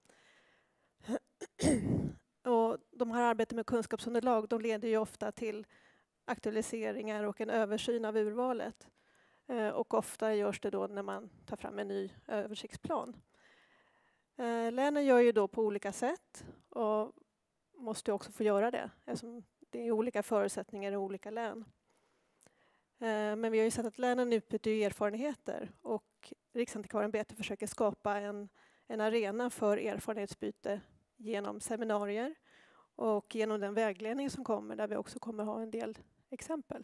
Och de här arbetet med kunskapsunderlag de leder ju ofta till aktualiseringar och en översyn av urvalet. Och ofta görs det då när man tar fram en ny översiktsplan. Länen gör ju då på olika sätt och måste också få göra det eftersom det är olika förutsättningar i olika län. Men vi har ju sett att länen utbyter erfarenheter och Riksantikvarieämbetet försöker skapa en, en arena för erfarenhetsbyte genom seminarier och genom den vägledning som kommer där vi också kommer ha en del exempel.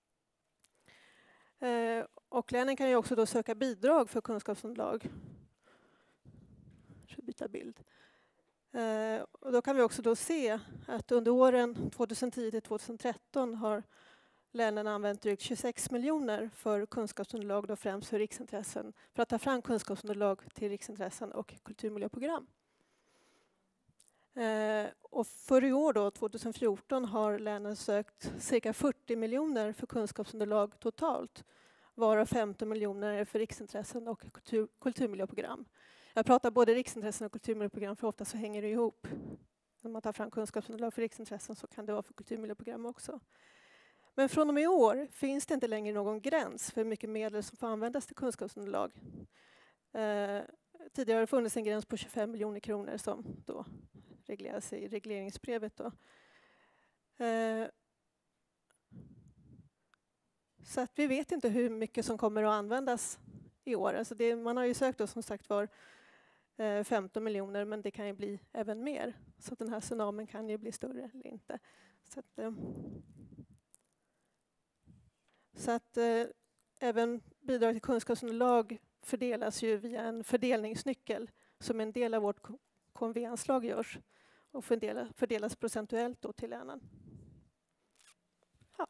Och länen kan ju också då söka bidrag för kunskapsunderlag. Jag ska byta bild. Och då kan vi också då se att under åren tjugohundratio till tjugotretton har länen använt drygt tjugosex miljoner för kunskapsunderlag, då främst för riksintressen, för att ta fram kunskapsunderlag till riksintressen och kulturmiljöprogram. Eh, och för i år, då, tjugofjorton, har länen sökt cirka fyrtio miljoner för kunskapsunderlag totalt, varav femton miljoner är för riksintressen och kultur, kulturmiljöprogram. Jag pratar både riksintressen och kulturmiljöprogram, för ofta så hänger det ihop. När man tar fram kunskapsunderlag för riksintressen så kan det vara för kulturmiljöprogram också. Men från och med i år finns det inte längre någon gräns för hur mycket medel som får användas till kunskapsunderlag. Eh, tidigare har det funnits en gräns på tjugofem miljoner kronor som då regleras i regleringsbrevet. Då. Eh, så att vi vet inte hur mycket som kommer att användas i år. Alltså det, man har ju sökt då, som sagt var eh, femton miljoner, men det kan ju bli även mer. Så att den här tsunamin kan ju bli större eller inte. Så att, eh, Så att eh, även bidrag till kunskapsunderlag fördelas ju via en fördelningsnyckel som en del av vårt K M V-anslag görs och fördela, fördelas procentuellt då till länen. Ja.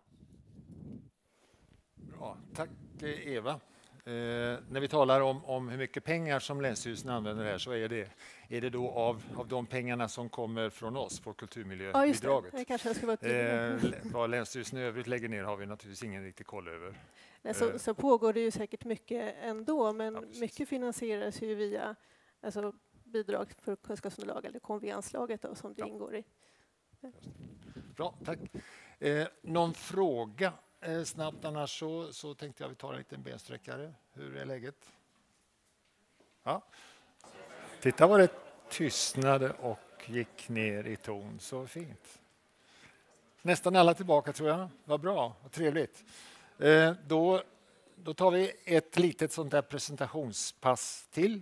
Bra, tack Eva. Eh, när vi talar om, om hur mycket pengar som Länsstyrelsen använder här så är det, är det då av, av de pengarna som kommer från oss på kulturmiljöbidraget. Ja, just det. Det kanske ska vara eh, vad Länsstyrelsen i övrigt lägger ner har vi naturligtvis ingen riktig koll över. Nej, så, så pågår det ju säkert mycket ändå, men ja, mycket finansieras ju via alltså, bidrag för kunskapsunderlag eller K M V-anslaget då, som det ja. ingår i. Ja. Bra, tack. Eh, någon fråga? Eh, snabbt annars så, så tänkte jag vi tar en liten bensträckare. Hur är läget? Ja. Titta vad det tystnade och gick ner i ton. Så fint. Nästan alla tillbaka tror jag. Vad bra, vad trevligt. Eh, då, då tar vi ett litet sånt där presentationspass till.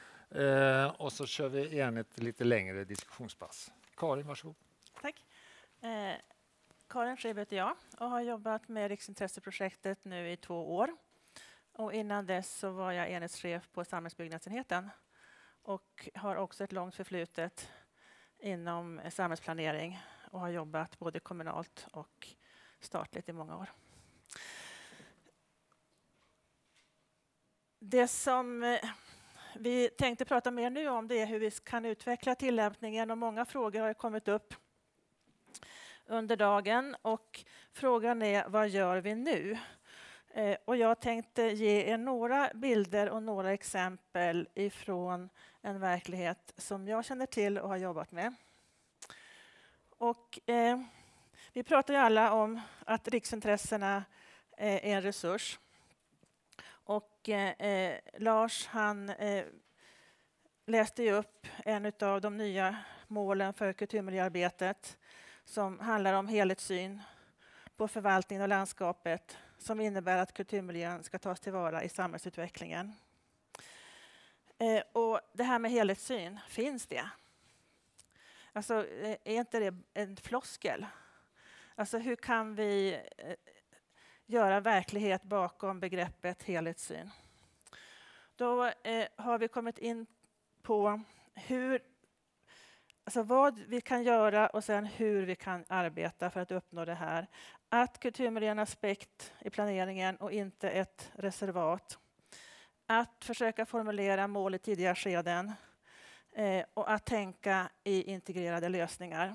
Eh, och så kör vi igen ett lite längre diskussionspass. Karin, varsågod. Tack. Eh, Karin Schib heter jag och har jobbat med riksintresseprojektet nu i två år. Och innan dess så var jag enhetschef på samhällsbyggnadsenheten och har också ett långt förflutet inom samhällsplanering och har jobbat både kommunalt och statligt i många år. Det som vi tänkte prata mer nu om det är hur vi kan utveckla tillämpningen, och många frågor har kommit upp under dagen och frågan är vad gör vi nu? Eh, och jag tänkte ge er några bilder och några exempel ifrån en verklighet som jag känner till och har jobbat med. Och, eh, vi pratar ju alla om att riksintressena eh, är en resurs. Och eh, Lars han eh, läste ju upp en av de nya målen för kulturmiljöarbetet som handlar om helhetssyn på förvaltningen av landskapet som innebär att kulturmiljön ska tas tillvara i samhällsutvecklingen. Eh, och det här med helhetssyn, finns det? Alltså, är inte det en floskel? Alltså, hur kan vi eh, göra verklighet bakom begreppet helhetssyn? Då eh, har vi kommit in på hur, alltså vad vi kan göra och sen hur vi kan arbeta för att uppnå det här. Att kulturmiljön är en aspekt i planeringen och inte ett reservat. Att försöka formulera mål i tidiga skeden eh, och att tänka i integrerade lösningar.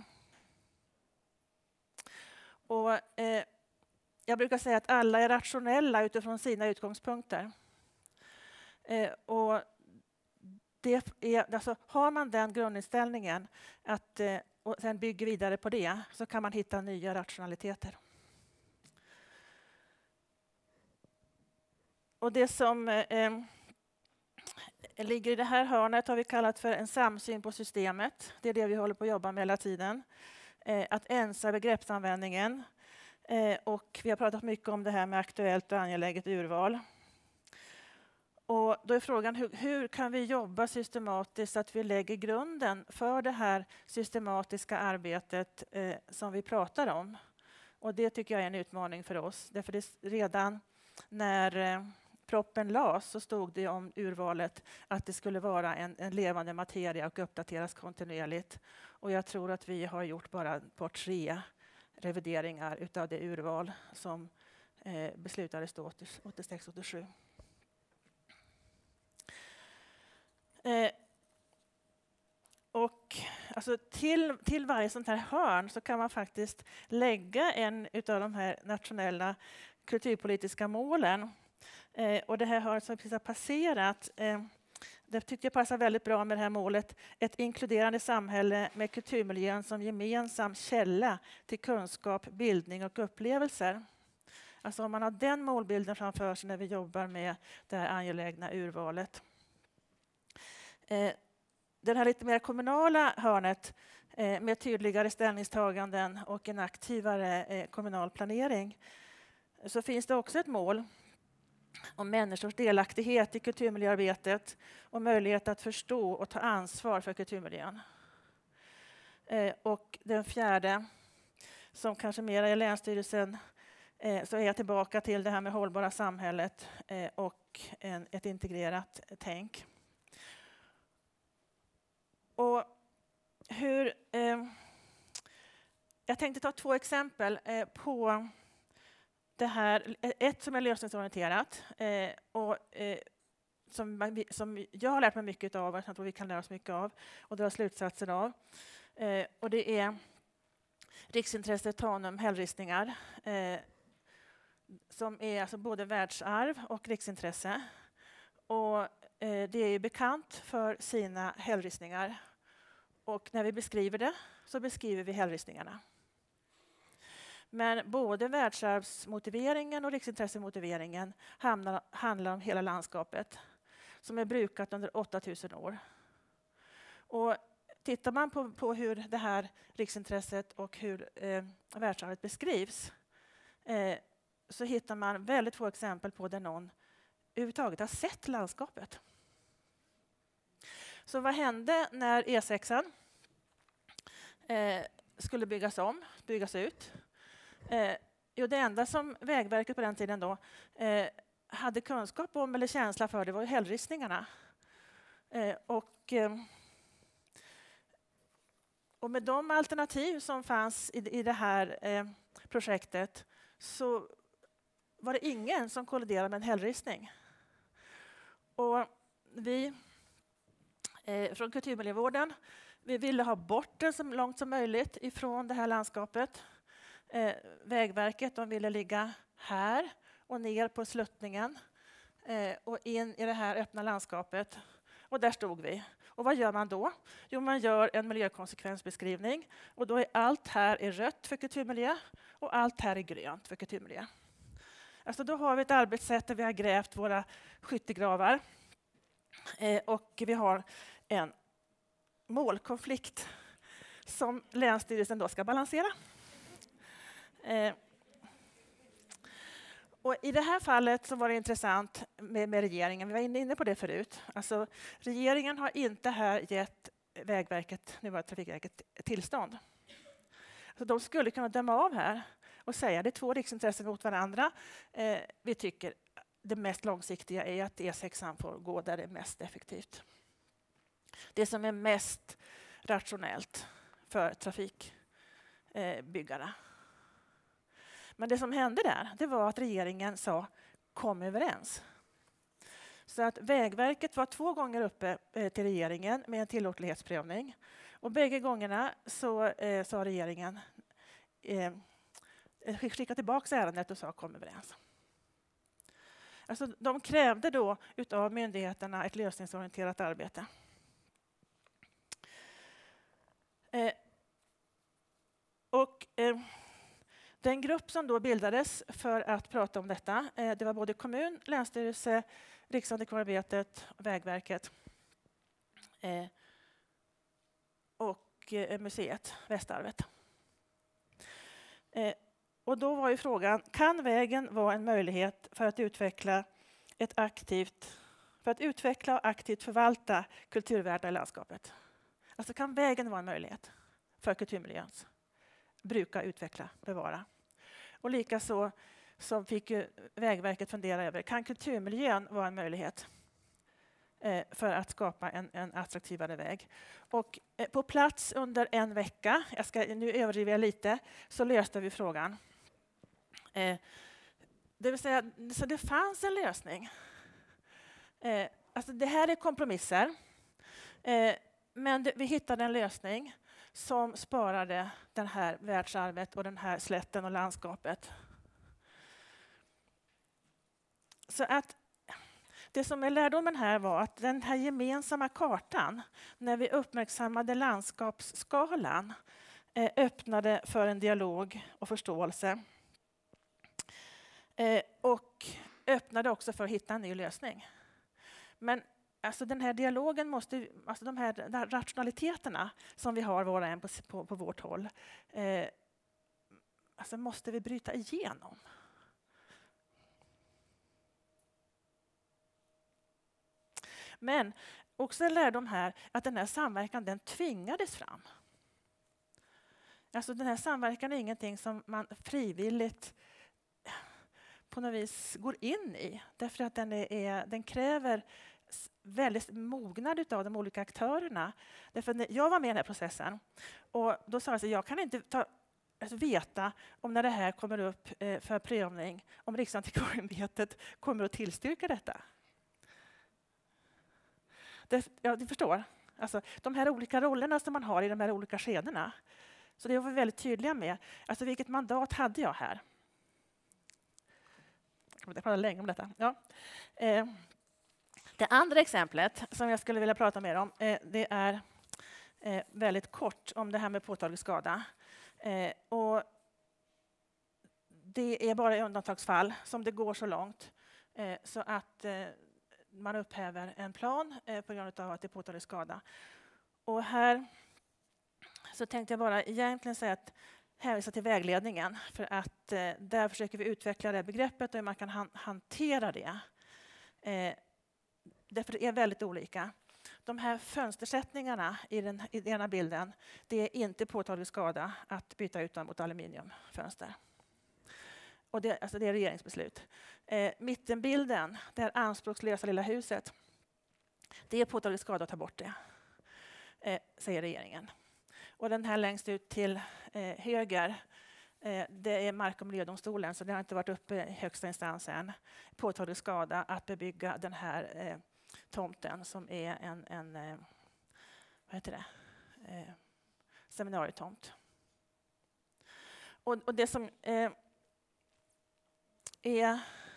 Och, eh, jag brukar säga att alla är rationella utifrån sina utgångspunkter. Eh, och det är, alltså, har man den grundinställningen att, eh, och sen bygger vidare på det, så kan man hitta nya rationaliteter. Och det som eh, ligger i det här hörnet har vi kallat för en samsyn på systemet. Det är det vi håller på att jobba med hela tiden. Eh, att ensa begreppsanvändningen. Eh, och vi har pratat mycket om det här med aktuellt och angeläget urval. Och då är frågan hur, hur kan vi jobba systematiskt så att vi lägger grunden för det här systematiska arbetet eh, som vi pratar om. Och det tycker jag är en utmaning för oss. Därför det redan när eh, proppen lades så stod det om urvalet att det skulle vara en, en levande materia och uppdateras kontinuerligt. Och jag tror att vi har gjort bara på tre revideringar utav det urval som eh, beslutades då åttiosex åttiosju. Eh, och alltså till, till varje sånt här hörn så kan man faktiskt lägga en utav de här nationella kulturpolitiska målen. Eh, och det här hörnet som precis har passerat, eh, det tyckte jag passar väldigt bra med det här målet. Ett inkluderande samhälle med kulturmiljön som gemensam källa till kunskap, bildning och upplevelser. Alltså om man har den målbilden framför sig när vi jobbar med det här angelägna urvalet. Eh, den här lite mer kommunala hörnet eh, med tydligare ställningstaganden och en aktivare eh, kommunal planering, så finns det också ett mål om människors delaktighet i kulturmiljöarbetet och möjlighet att förstå och ta ansvar för kulturmiljön. Eh, och den fjärde, som kanske mer är Länsstyrelsen, eh, så är jag tillbaka till det här med hållbara samhället eh, och en, ett integrerat tänk. Och hur, eh, jag tänkte ta två exempel eh, på det här. Ett som är lösningsorienterat eh, och eh, som, som jag har lärt mig mycket av, och jag tror vi kan lära oss mycket av och dra slutsatser av. Eh, och det är riksintresset Tanum hällristningar eh, som är alltså både världsarv och riksintresse. Och eh, det är ju bekant för sina hällristningar. Och när vi beskriver det så beskriver vi hällristningarna. Men både världsarvsmotiveringen och riksintressemotiveringen handlar, handlar om hela landskapet som är brukat under åttatusen år. Och tittar man på, på hur det här riksintresset och hur eh, världsarvet beskrivs eh, så hittar man väldigt få exempel på där någon överhuvudtaget har sett landskapet. Så vad hände när E sexan eh, skulle byggas om, byggas ut. Eh, jo, det enda som Vägverket på den tiden då eh, hade kunskap om eller känsla för, det var ju hällristningarna. Eh, och, eh, och med de alternativ som fanns i, i det här eh, projektet så var det ingen som kolliderade med en hällristning. Och vi eh, från kulturmiljövården, vi ville ha bort det så långt som möjligt ifrån det här landskapet. Eh, Vägverket, de ville ligga här och ner på sluttningen eh, och in i det här öppna landskapet. Och där stod vi. Och vad gör man då? Jo, man gör en miljökonsekvensbeskrivning. Och då är allt här är rött för kulturmiljö och allt här är grönt för kulturmiljö. Alltså då har vi ett arbetssätt där vi har grävt våra skyttegravar. Eh, och vi har en målkonflikt som Länsstyrelsen då ska balansera. Eh, och i det här fallet så var det intressant med, med regeringen. Vi var inne på det förut. Alltså, regeringen har inte här gett Vägverket, nu var det Trafikverket, tillstånd. Så de skulle kunna döma av här och säga att det är två riksintressen mot varandra. Eh, vi tycker det mest långsiktiga är att E sex får gå där det är mest effektivt. Det som är mest rationellt för trafikbyggarna. Men det som hände där, det var att regeringen sa kom överens. Så att Vägverket var två gånger uppe till regeringen med en tillåtlighetsprövning. Och bägge gångerna så eh, sa regeringen eh, skicka tillbaka ärendet och sa kom överens. Alltså, de krävde då utav myndigheterna ett lösningsorienterat arbete. Eh, och eh, den grupp som då bildades för att prata om detta, eh, det var både kommun, länsstyrelse, Riksantikvarieämbetet och Vägverket eh, och eh, museet Västarvet. Eh, och då var ju frågan, kan vägen vara en möjlighet för att utveckla ett aktivt, för att utveckla och aktivt förvalta kulturvärden i landskapet? Alltså kan vägen vara en möjlighet för kulturmiljöns bruka, utveckla, bevara? Och likaså så fick ju Vägverket fundera över, kan kulturmiljön vara en möjlighet eh, för att skapa en, en attraktivare väg? Och eh, på plats under en vecka, jag ska, nu överdriver jag lite, så löste vi frågan. Eh, det vill säga, så det fanns en lösning. Eh, alltså det här är kompromisser. Eh, men det, vi hittade en lösning som sparade det här världsarvet och den här slätten och landskapet. Så att det som är lärdomen här var att den här gemensamma kartan, när vi uppmärksammade landskapsskalan, eh, öppnade för en dialog och förståelse. Eh, och öppnade också för att hitta en ny lösning. Men alltså den här dialogen måste, alltså de här, de här rationaliteterna som vi har var och en på, på, på vårt håll, eh, alltså måste vi bryta igenom. Men också en lärdom här att den här samverkan den tvingades fram. Alltså den här samverkan är ingenting som man frivilligt på något vis går in i. Därför att den, är, är, den kräver väldigt mognad av de olika aktörerna. Därför när jag var med i den här processen och då sa jag att jag kan inte ta, alltså veta om när det här kommer upp eh, för prövning, om Riksantikvarieämbetet kommer att tillstyrka detta. Det, ja, du förstår. Alltså, de här olika rollerna som man har i de här olika skedena. Så det var vi väldigt tydliga med. Alltså, vilket mandat hade jag här? Jag pratar länge om detta. Ja. Eh, det andra exemplet som jag skulle vilja prata mer om, eh, det är eh, väldigt kort om det här med påtaglig skada. Eh, och det är bara i undantagsfall som det går så långt eh, så att eh, man upphäver en plan eh, på grund av att det är påtaglig skada. Och här så tänkte jag bara egentligen säga att hänvisa till vägledningen för att eh, där försöker vi utveckla det begreppet och hur man kan han- hantera det. Eh, därför det är väldigt olika. de här fönstersättningarna i den, i den ena bilden, det är inte påtaglig skada att byta ut dem mot aluminiumfönster. Och det, alltså det är regeringsbeslut. Eh, mittenbilden, det här anspråkslösa lilla huset, det är påtaglig skada att ta bort det, eh, säger regeringen. Och den här längst ut till eh, höger, eh, det är Mark- och miljödomstolen, så det har inte varit uppe i högsta instans än. Påtaglig skada att bebygga den här eh, tomten som är en, en eh, vad heter det? Eh, seminarietomt. Och, och det som eh, är...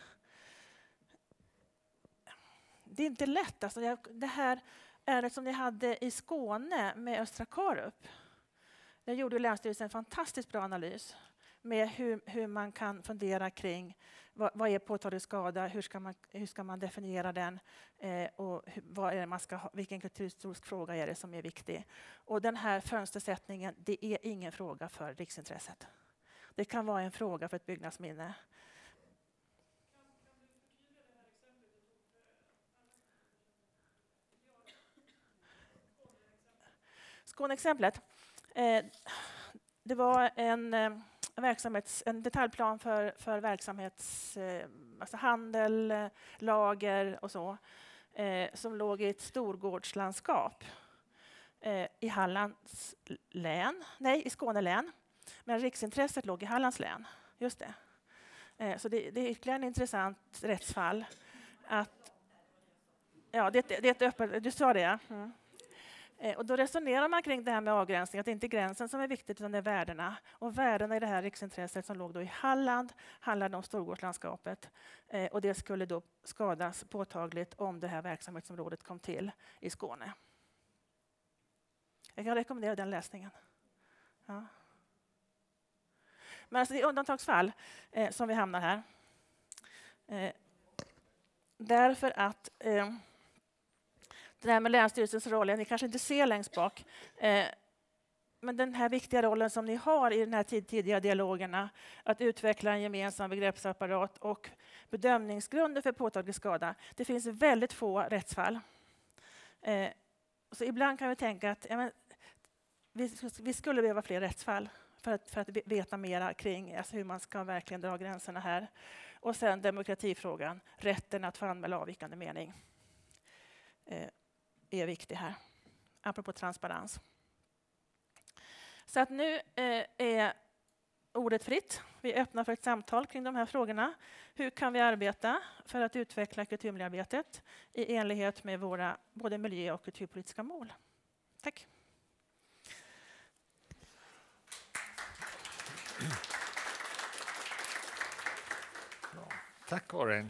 Det är inte lätt. Alltså det här ärendet som ni hade i Skåne med Östra Karup. Där gjorde Länsstyrelsen en fantastiskt bra analys med hur, hur man kan fundera kring vad, vad är påtaglig skada, hur ska man, hur ska man definiera den eh, och hur, vad är det man ska ha, vilken kulturhistorisk fråga är det som är viktig. Och den här fönstersättningen, det är ingen fråga för riksintresset. Det kan vara en fråga för ett byggnadsminne. Skåneexemplet. Eh, det var en, eh, verksamhets, en detaljplan för, för verksamhets, eh, alltså handel, eh, lager och så, eh, som låg i ett storgårdslandskap eh, i Hallands län, nej i Skåne län, men riksintresset låg i Hallands län, just det. Eh, så det, det är ytterligare en intressant rättsfall. Att, ja, det, det är ett öppet, du sa det ja. Mm. Och då resonerar man kring det här med avgränsning, att det inte är gränsen som är viktigt utan det är värdena. Och värdena i det här riksintresset som låg då i Halland handlade om storgårdslandskapet. Eh, och det skulle då skadas påtagligt om det här verksamhetsområdet kom till i Skåne. Jag kan rekommendera den läsningen. Ja. Men alltså det är undantagsfall eh, som vi hamnar här. Eh, därför att... Eh, Det här med Länsstyrelsens roll, ni kanske inte ser längst bak, eh, men den här viktiga rollen som ni har i den här tid, tidiga dialogerna, att utveckla en gemensam begreppsapparat och bedömningsgrunder för påtaglig skada. Det finns väldigt få rättsfall. Eh, så ibland kan vi tänka att ja, men, vi, vi skulle behöva fler rättsfall för att, för att veta mera kring alltså hur man ska verkligen dra gränserna här. Och sen demokratifrågan, rätten att få anmäla avvikande mening. Eh, är viktig här, apropå transparens. Så att nu eh, är ordet fritt. Vi öppnar för ett samtal kring de här frågorna. Hur kan vi arbeta för att utveckla kulturmiljöarbetet i enlighet med våra både miljö- och kulturpolitiska mål? Tack. Ja, tack Karin.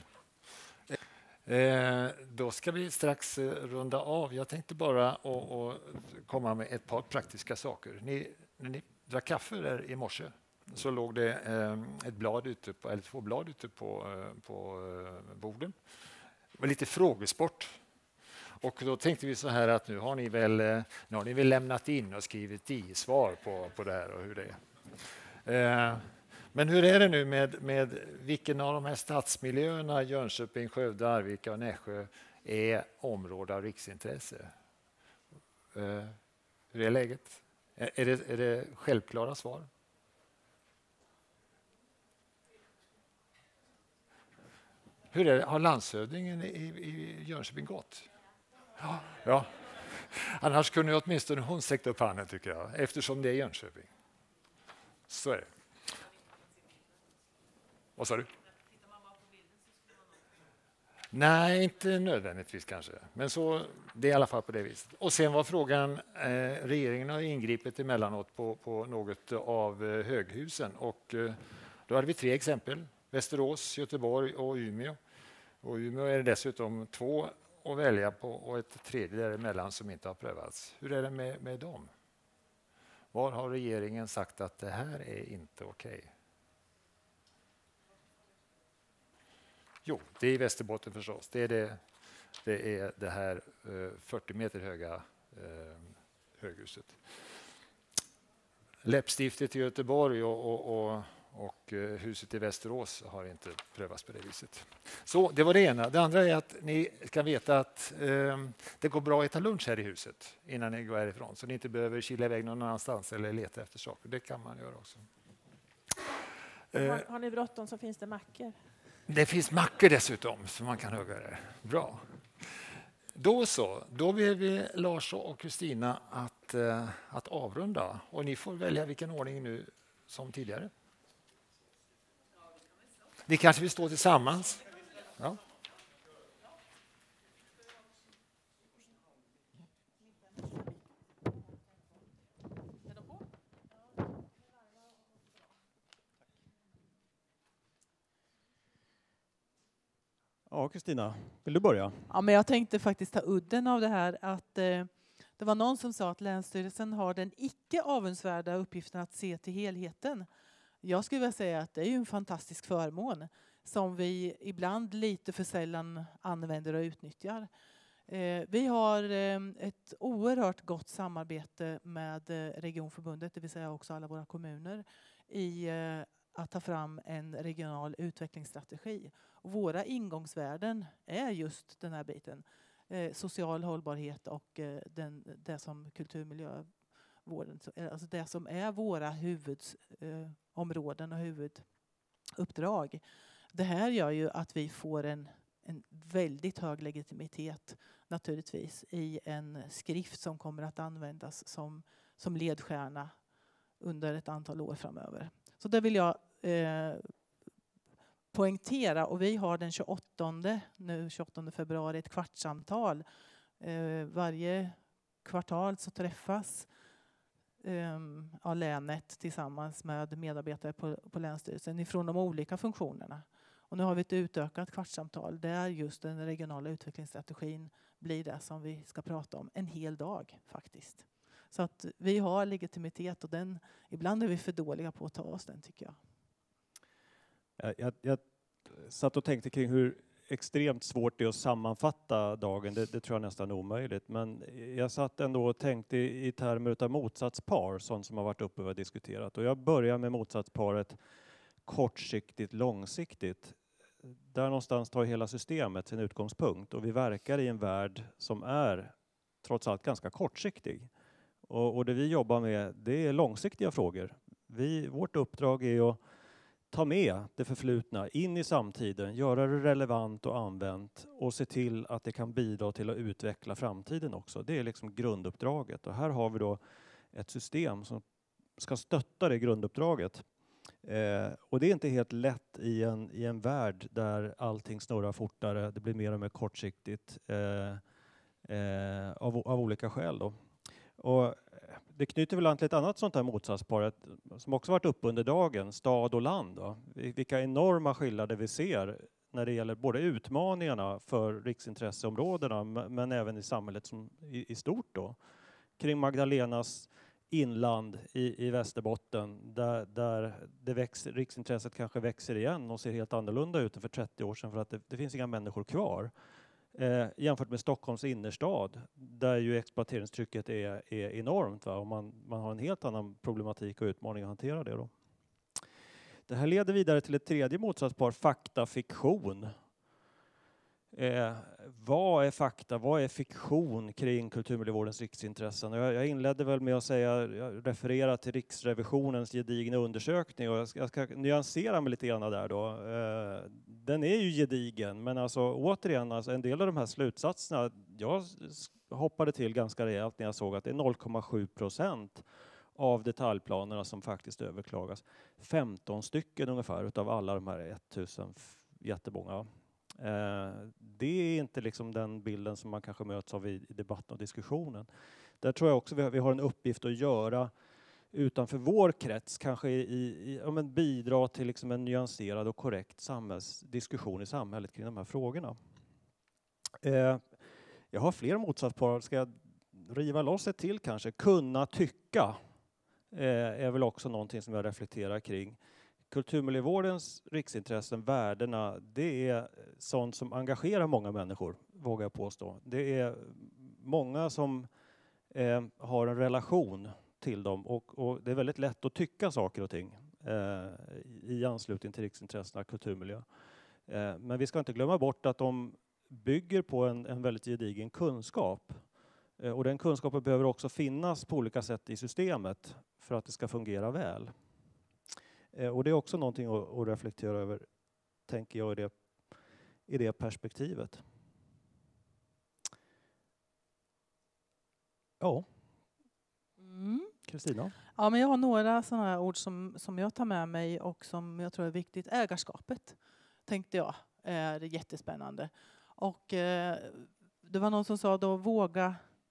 Eh, då ska vi strax eh, runda av. Jag tänkte bara å, å komma med ett par praktiska saker. Ni, när ni drack kaffe där i morse så låg det eh, ett blad ute på, eller två blad ute på, eh, på eh, borden. Det var lite frågesport. Och då tänkte vi så här att nu har ni väl, eh, nu har ni väl lämnat in och skrivit i svar på, på det här och hur det är. Eh, Men hur är det nu med, med vilken av de här stadsmiljöerna, Jönköping, Skövde, Arvika och Nässjö, är område av riksintresse? Uh, hur är läget? Är, är, det, är det självklara svar? Hur är det? Har landshövdingen i, i Jönköping gått? Ja. ja. Annars kunde ju åtminstone hon sträcka upp handen tycker jag, eftersom det är Jönköping. Så är det. Vad sa du? Nej, inte nödvändigtvis kanske. Men så, det är i alla fall på det viset. Och sen var frågan, eh, regeringen har ingripit emellanåt på, på något av eh, höghusen. Och eh, då hade vi tre exempel. Västerås, Göteborg och Umeå. Och Umeå är det dessutom två att välja på och ett tredje däremellan som inte har prövats. Hur är det med, med dem? Var har regeringen sagt att det här är inte okej? Okay? Jo, det är i Västerbotten förstås. Det är det, det, är det här eh, fyrtio meter höga eh, höghuset. Läppstiftet i Göteborg och, och, och, Och eh, huset i Västerås har inte prövats på det viset. Så det var det ena. Det andra är att ni ska veta att eh, det går bra att äta lunch här i huset innan ni går härifrån. Så ni inte behöver kila iväg någon annanstans eller leta efter saker. Det kan man göra också. Eh, Har, har ni bråttom så finns det mackor. det finns mackor dessutom som man kan hugga det. Bra. Då så, då vill vi Lars och Kristina att, eh, att avrunda. Och ni får välja vilken ordning nu som tidigare. Vi kanske vill stå tillsammans. Ja. Ja, Kristina, vill du börja? Ja, men jag tänkte faktiskt ta udden av det här att eh, det var någon som sa att Länsstyrelsen har den icke avundsvärda uppgiften att se till helheten. Jag skulle vilja säga att det är ju en fantastisk förmån som vi ibland lite för sällan använder och utnyttjar. Eh, vi har eh, ett oerhört gott samarbete med eh, Regionförbundet, det vill säga också alla våra kommuner, i eh, att ta fram en regional utvecklingsstrategi. Och våra ingångsvärden är just den här biten. Eh, social hållbarhet och eh, den, det som kulturmiljövården, alltså det som är våra huvudområden eh, och huvuduppdrag. Det här gör ju att vi får en, en väldigt hög legitimitet naturligtvis i en skrift som kommer att användas som, som ledstjärna under ett antal år framöver. Så det vill jag eh, poängtera, och vi har den tjugoåttonde, nu tjugoåttonde februari ett kvartssamtal. Eh, varje kvartal så träffas eh, ja, länet tillsammans med medarbetare på, på Länsstyrelsen ifrån de olika funktionerna. Och nu har vi ett utökat kvartssamtal där just den regionala utvecklingsstrategin blir det som vi ska prata om en hel dag faktiskt. Så att vi har legitimitet, och den, ibland är vi för dåliga på att ta oss den, tycker jag. Jag, jag, jag satt och tänkte kring hur extremt svårt det är att sammanfatta dagen. Det, det tror jag nästan är omöjligt. Men jag satt ändå och tänkte i, i termer av motsatspar, sånt som har varit uppe och diskuterat. Och jag börjar med motsatsparet kortsiktigt, långsiktigt. Där någonstans tar hela systemet sin utgångspunkt. Och vi verkar i en värld som är trots allt ganska kortsiktig. Och, och det vi jobbar med, det är långsiktiga frågor. Vi, vårt uppdrag är att ta med det förflutna in i samtiden, göra det relevant och använt och se till att det kan bidra till att utveckla framtiden också. Det är liksom grunduppdraget. Och här har vi då ett system som ska stötta det grunduppdraget. Eh, och det är inte helt lätt i en, i en värld där allting snurrar fortare, det blir mer och mer kortsiktigt eh, eh, av, av olika skäl då. Och det knyter väl an till ett annat sånt här motsatspar som också varit uppe under dagen, stad och land. Då. Vilka enorma skillnader vi ser när det gäller både utmaningarna för riksintresseområdena men även i samhället som i, i stort då. Kring Magdalenas inland i, i Västerbotten där, där det växer, riksintresset kanske växer igen och ser helt annorlunda ut än för trettio år sedan för att det, det finns inga människor kvar. Eh, jämfört med Stockholms innerstad där ju exploateringstrycket är, är enormt, va? Och man, man har en helt annan problematik och utmaning att hantera det då. Det här leder vidare till ett tredje motsatspar, fakta, fiktion. Eh, vad är fakta, vad är fiktion kring kulturmiljövårdens riksintressen? Jag, jag inledde väl med att säga, jag refererar till Riksrevisionens gedigna undersökning och jag ska, jag ska nyansera mig lite grann där då. Eh, den är ju gedigen, men alltså återigen, alltså en del av de här slutsatserna, jag hoppade till ganska rejält när jag såg att det är noll komma sju procent av detaljplanerna som faktiskt överklagas. femton stycken ungefär utav alla de här ettusen jättemånga. Eh, det är inte liksom den bilden som man kanske möts av i, i debatten och diskussionen. Där tror jag också vi har, vi har en uppgift att göra utanför vår krets, kanske i, i, ja, men bidra till liksom en nyanserad och korrekt samhällsdiskussion i samhället kring de här frågorna. Eh, jag har fler motsatspar, ska jag riva loss ett till kanske? Kunna tycka eh, är väl också någonting som jag reflekterar kring. Kulturmiljövårdens riksintressen, värdena, det är sånt som engagerar många människor, vågar jag påstå. Det är många som eh, har en relation till dem och, och det är väldigt lätt att tycka saker och ting. eh, i anslutning till riksintressena kulturmiljö. Eh, men vi ska inte glömma bort att de bygger på en, en väldigt gedigen kunskap. Eh, och den kunskapen behöver också finnas på olika sätt i systemet för att det ska fungera väl. Eh, och det är också någonting att, att reflektera över, tänker jag, i det, i det perspektivet. Ja. Kristina? Mm. Ja, men jag har några sådana här ord som, som jag tar med mig och som jag tror är viktigt. Ägarskapet, tänkte jag, är jättespännande. Och eh, det var någon som sa då, våga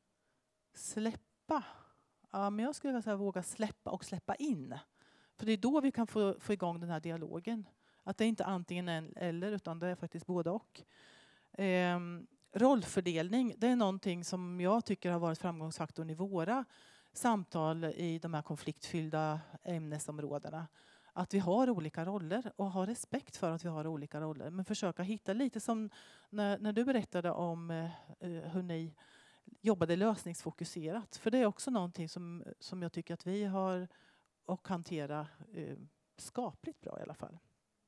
släppa. Ja, men jag skulle vilja säga våga släppa och släppa in. För det är då vi kan få, få igång den här dialogen. Att det är inte antingen en eller, utan det är faktiskt både och. Eh, rollfördelning, det är någonting som jag tycker har varit framgångsfaktorn i våra samtal i de här konfliktfyllda ämnesområdena. Att vi har olika roller och har respekt för att vi har olika roller. Men försöka hitta lite som när, när du berättade om eh, hur ni jobbade lösningsfokuserat. För det är också någonting som, som jag tycker att vi har och hanterar eh, skapligt bra i alla fall.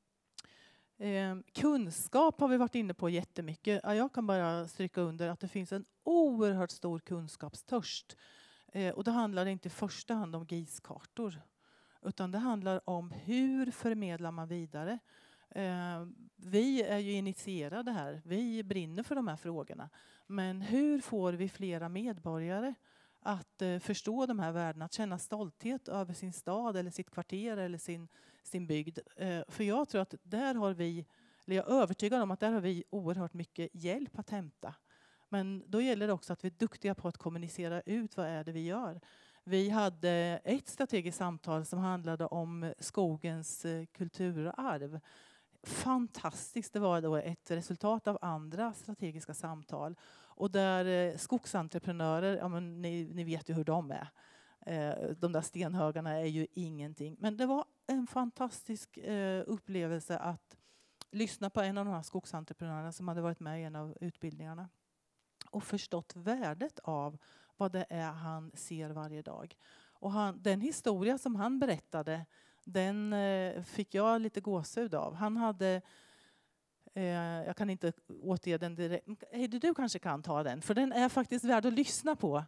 Eh, kunskap har vi varit inne på jättemycket. Ja, jag kan bara stryka under att det finns en oerhört stor kunskapstörst. Eh, och det handlar inte i första hand om G I S-kartor. Utan det handlar om hur förmedlar man vidare. Eh, vi är ju initierade här. Vi brinner för de här frågorna. Men hur får vi flera medborgare att eh, förstå de här värdena? Att känna stolthet över sin stad eller sitt kvarter eller sin, sin bygd. Eh, för jag tror att där har vi, eller jag är övertygad om att där har vi oerhört mycket hjälp att hämta. Men då gäller det också att vi är duktiga på att kommunicera ut vad är det vi gör. Vi hade ett strategiskt samtal som handlade om skogens kulturarv. Fantastiskt, det var då ett resultat av andra strategiska samtal. Och där skogsentreprenörer, ja men ni, ni vet ju hur de är. De där stenhögarna är ju ingenting. Men det var en fantastisk upplevelse att lyssna på en av de här skogsentreprenörerna som hade varit med i en av utbildningarna. Och förstått värdet av vad det är han ser varje dag. Och han, den historia som han berättade, den eh, fick jag lite gåshud av. Han hade, eh, jag kan inte återge den direkt. Hey, du kanske kan ta den, för den är faktiskt värd att lyssna på.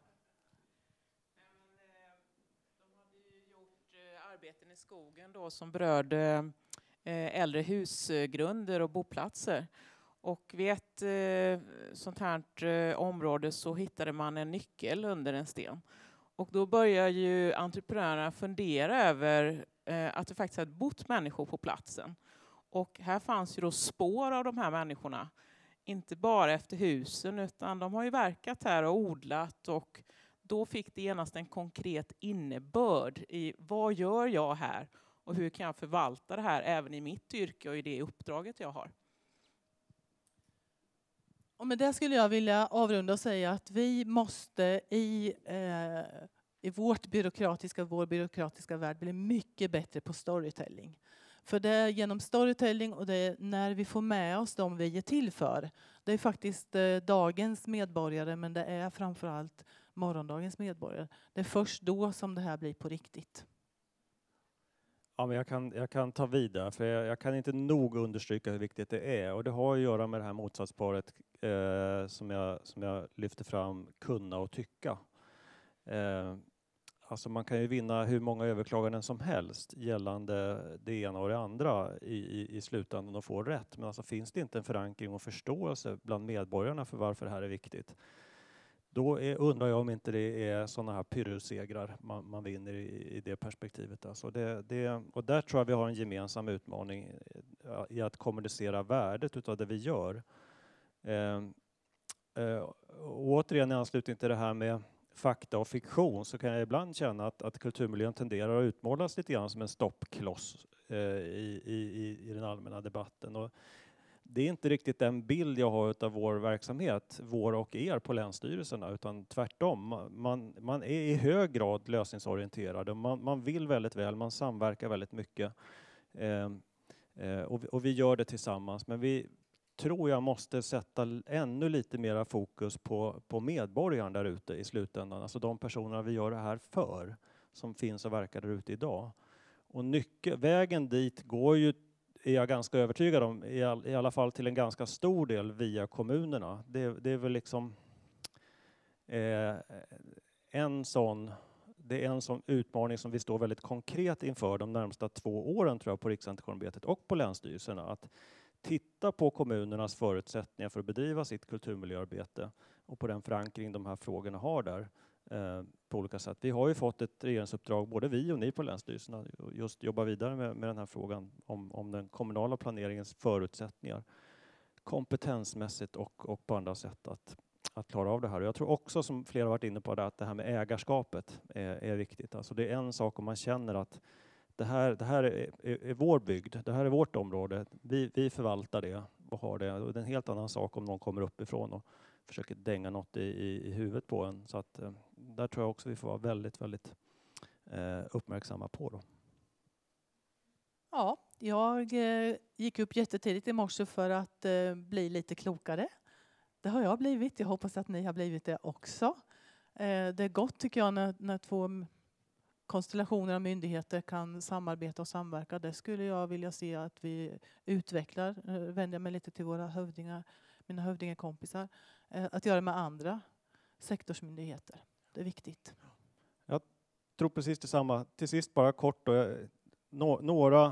De hade ju gjort arbeten i skogen då som berörde äldre husgrunder och boplatser. Och vid ett eh, sånt här eh, område så hittade man en nyckel under en sten. Och då börjar ju entreprenörerna fundera över eh, att det faktiskt hade bott människor på platsen. Och här fanns ju då spår av de här människorna. Inte bara efter husen, utan de har ju verkat här och odlat. Och då fick det genast en konkret innebörd i vad gör jag här? Och hur kan jag förvalta det här även i mitt yrke och i det uppdraget jag har? Och med det skulle jag vilja avrunda och säga att vi måste i, eh, i vårt byråkratiska, vår byråkratiska värld bli mycket bättre på storytelling. För det är genom storytelling och det är när vi får med oss dem vi är till för. Det är faktiskt eh, dagens medborgare, men det är framförallt morgondagens medborgare. Det är först då som det här blir på riktigt. Ja, men jag, kan, jag kan ta vidare, för jag, jag kan inte nog understryka hur viktigt det är. Och det har att göra med det här motsatsparet eh, som, jag, som jag lyfter fram, kunna och tycka. Eh, alltså man kan ju vinna hur många överklaganden som helst gällande det ena och det andra i, i, i slutändan och få rätt. Men alltså finns det inte en förankring och förståelse bland medborgarna för varför det här är viktigt, då är, undrar jag om inte det är sådana här pyrrussegrar man, man vinner i, i det perspektivet. Alltså det, det, och där tror jag vi har en gemensam utmaning i att kommunicera värdet av det vi gör. Eh, eh, och återigen i anslutning till det här med fakta och fiktion, så kan jag ibland känna att, att kulturmiljön tenderar att utmålas lite grann som en stoppkloss eh, i, i, i den allmänna debatten. Och det är inte riktigt den bild jag har av vår verksamhet, vår och er på länsstyrelserna, utan tvärtom. Man, man är i hög grad lösningsorienterad och man, man vill väldigt väl, man samverkar väldigt mycket. Eh, eh, och, och vi gör det tillsammans, men vi tror jag måste sätta ännu lite mera fokus på, på medborgaren där ute i slutändan. Alltså de personer vi gör det här för, som finns och verkar där ute idag. Och nyckel, vägen dit går ju, är jag ganska övertygad om, i, all, i alla fall till en ganska stor del via kommunerna. Det, det är väl liksom eh, en sån, det är en sån utmaning som vi står väldigt konkret inför de närmsta två åren tror jag på Riksantikvarieämbetet och på länsstyrelserna. Att titta på kommunernas förutsättningar för att bedriva sitt kulturmiljöarbete och på den förankring de här frågorna har där eh, på olika sätt. Vi har ju fått ett regeringsuppdrag, både vi och ni på länsstyrelserna, just jobba vidare med, med den här frågan om, om den kommunala planeringens förutsättningar kompetensmässigt och, och på andra sätt att, att klara av det här. Och jag tror också, som flera har varit inne på, det, att det här med ägarskapet är, är viktigt. Alltså det är en sak om man känner att det här, det här är, är, är vår bygd, det här är vårt område, vi, vi förvaltar det och har det. Och det är en helt annan sak om någon kommer uppifrån och försöker dänga något i, i, i huvudet på en. Så att, eh, där tror jag också vi får vara väldigt, väldigt eh, uppmärksamma på. Då. Ja, jag eh, gick upp jättetidigt i morse för att eh, bli lite klokare. Det har jag blivit. Jag hoppas att ni har blivit det också. Eh, det är gott tycker jag när, när två konstellationer av myndigheter kan samarbeta och samverka. Det skulle jag vilja se att vi utvecklar. Eh, vänder jag mig lite till våra hövdingar, mina hövdingekompisar. Eh, att göra med andra sektorsmyndigheter. Det är viktigt. Jag tror precis detsamma. Till sist bara kort då, nå, några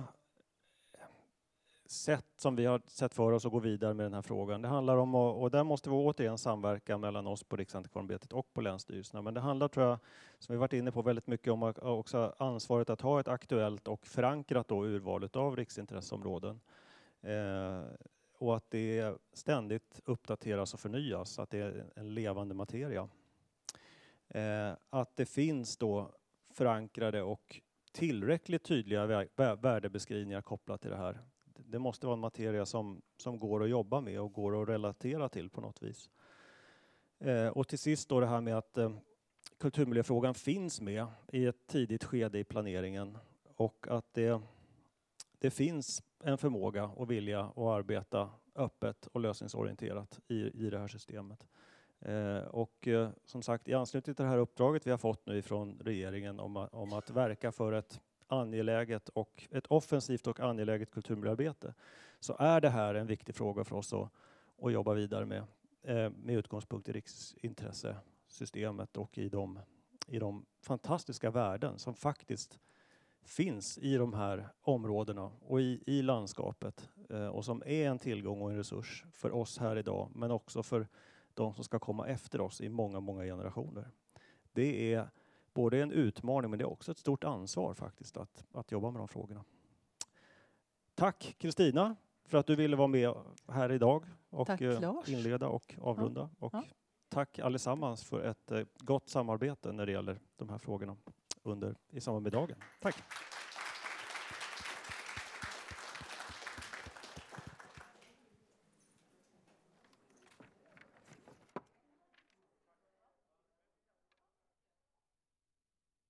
sätt som vi har sett för oss att gå vidare med den här frågan. Det handlar om, och där måste vi återigen samverka mellan oss på Riksantikvarieämbetet och på länsstyrelserna. Men det handlar, tror jag, som vi varit inne på väldigt mycket om också ansvaret att ha ett aktuellt och förankrat då urvalet av riksintresseområden. Eh, och att det ständigt uppdateras och förnyas, att det är en levande materia. Eh, att det finns då förankrade och tillräckligt tydliga vä- värdebeskrivningar kopplat till det här. Det måste vara en materia som, som går att jobba med och går att relatera till på något vis. Eh, och till sist då det här med att eh, kulturmiljöfrågan finns med i ett tidigt skede i planeringen och att det, det finns en förmåga och vilja att arbeta öppet och lösningsorienterat i, i det här systemet. Eh, och eh, som sagt, i anslutning till det här uppdraget vi har fått nu från regeringen om, om att verka för ett angeläget och ett offensivt och angeläget kulturmiljöarbete, så är det här en viktig fråga för oss att, att jobba vidare med, eh, med utgångspunkt i riksintressesystemet och i de, i de fantastiska värden som faktiskt finns i de här områdena och i, i landskapet eh, och som är en tillgång och en resurs för oss här idag, men också för de som ska komma efter oss i många, många generationer. Det är både en utmaning, men det är också ett stort ansvar faktiskt att, att jobba med de frågorna. Tack Kristina för att du ville vara med här idag och tack, inleda och avrunda. Ja. Och ja. Tack allesammans för ett gott samarbete när det gäller de här frågorna under, i samband med dagen. Tack!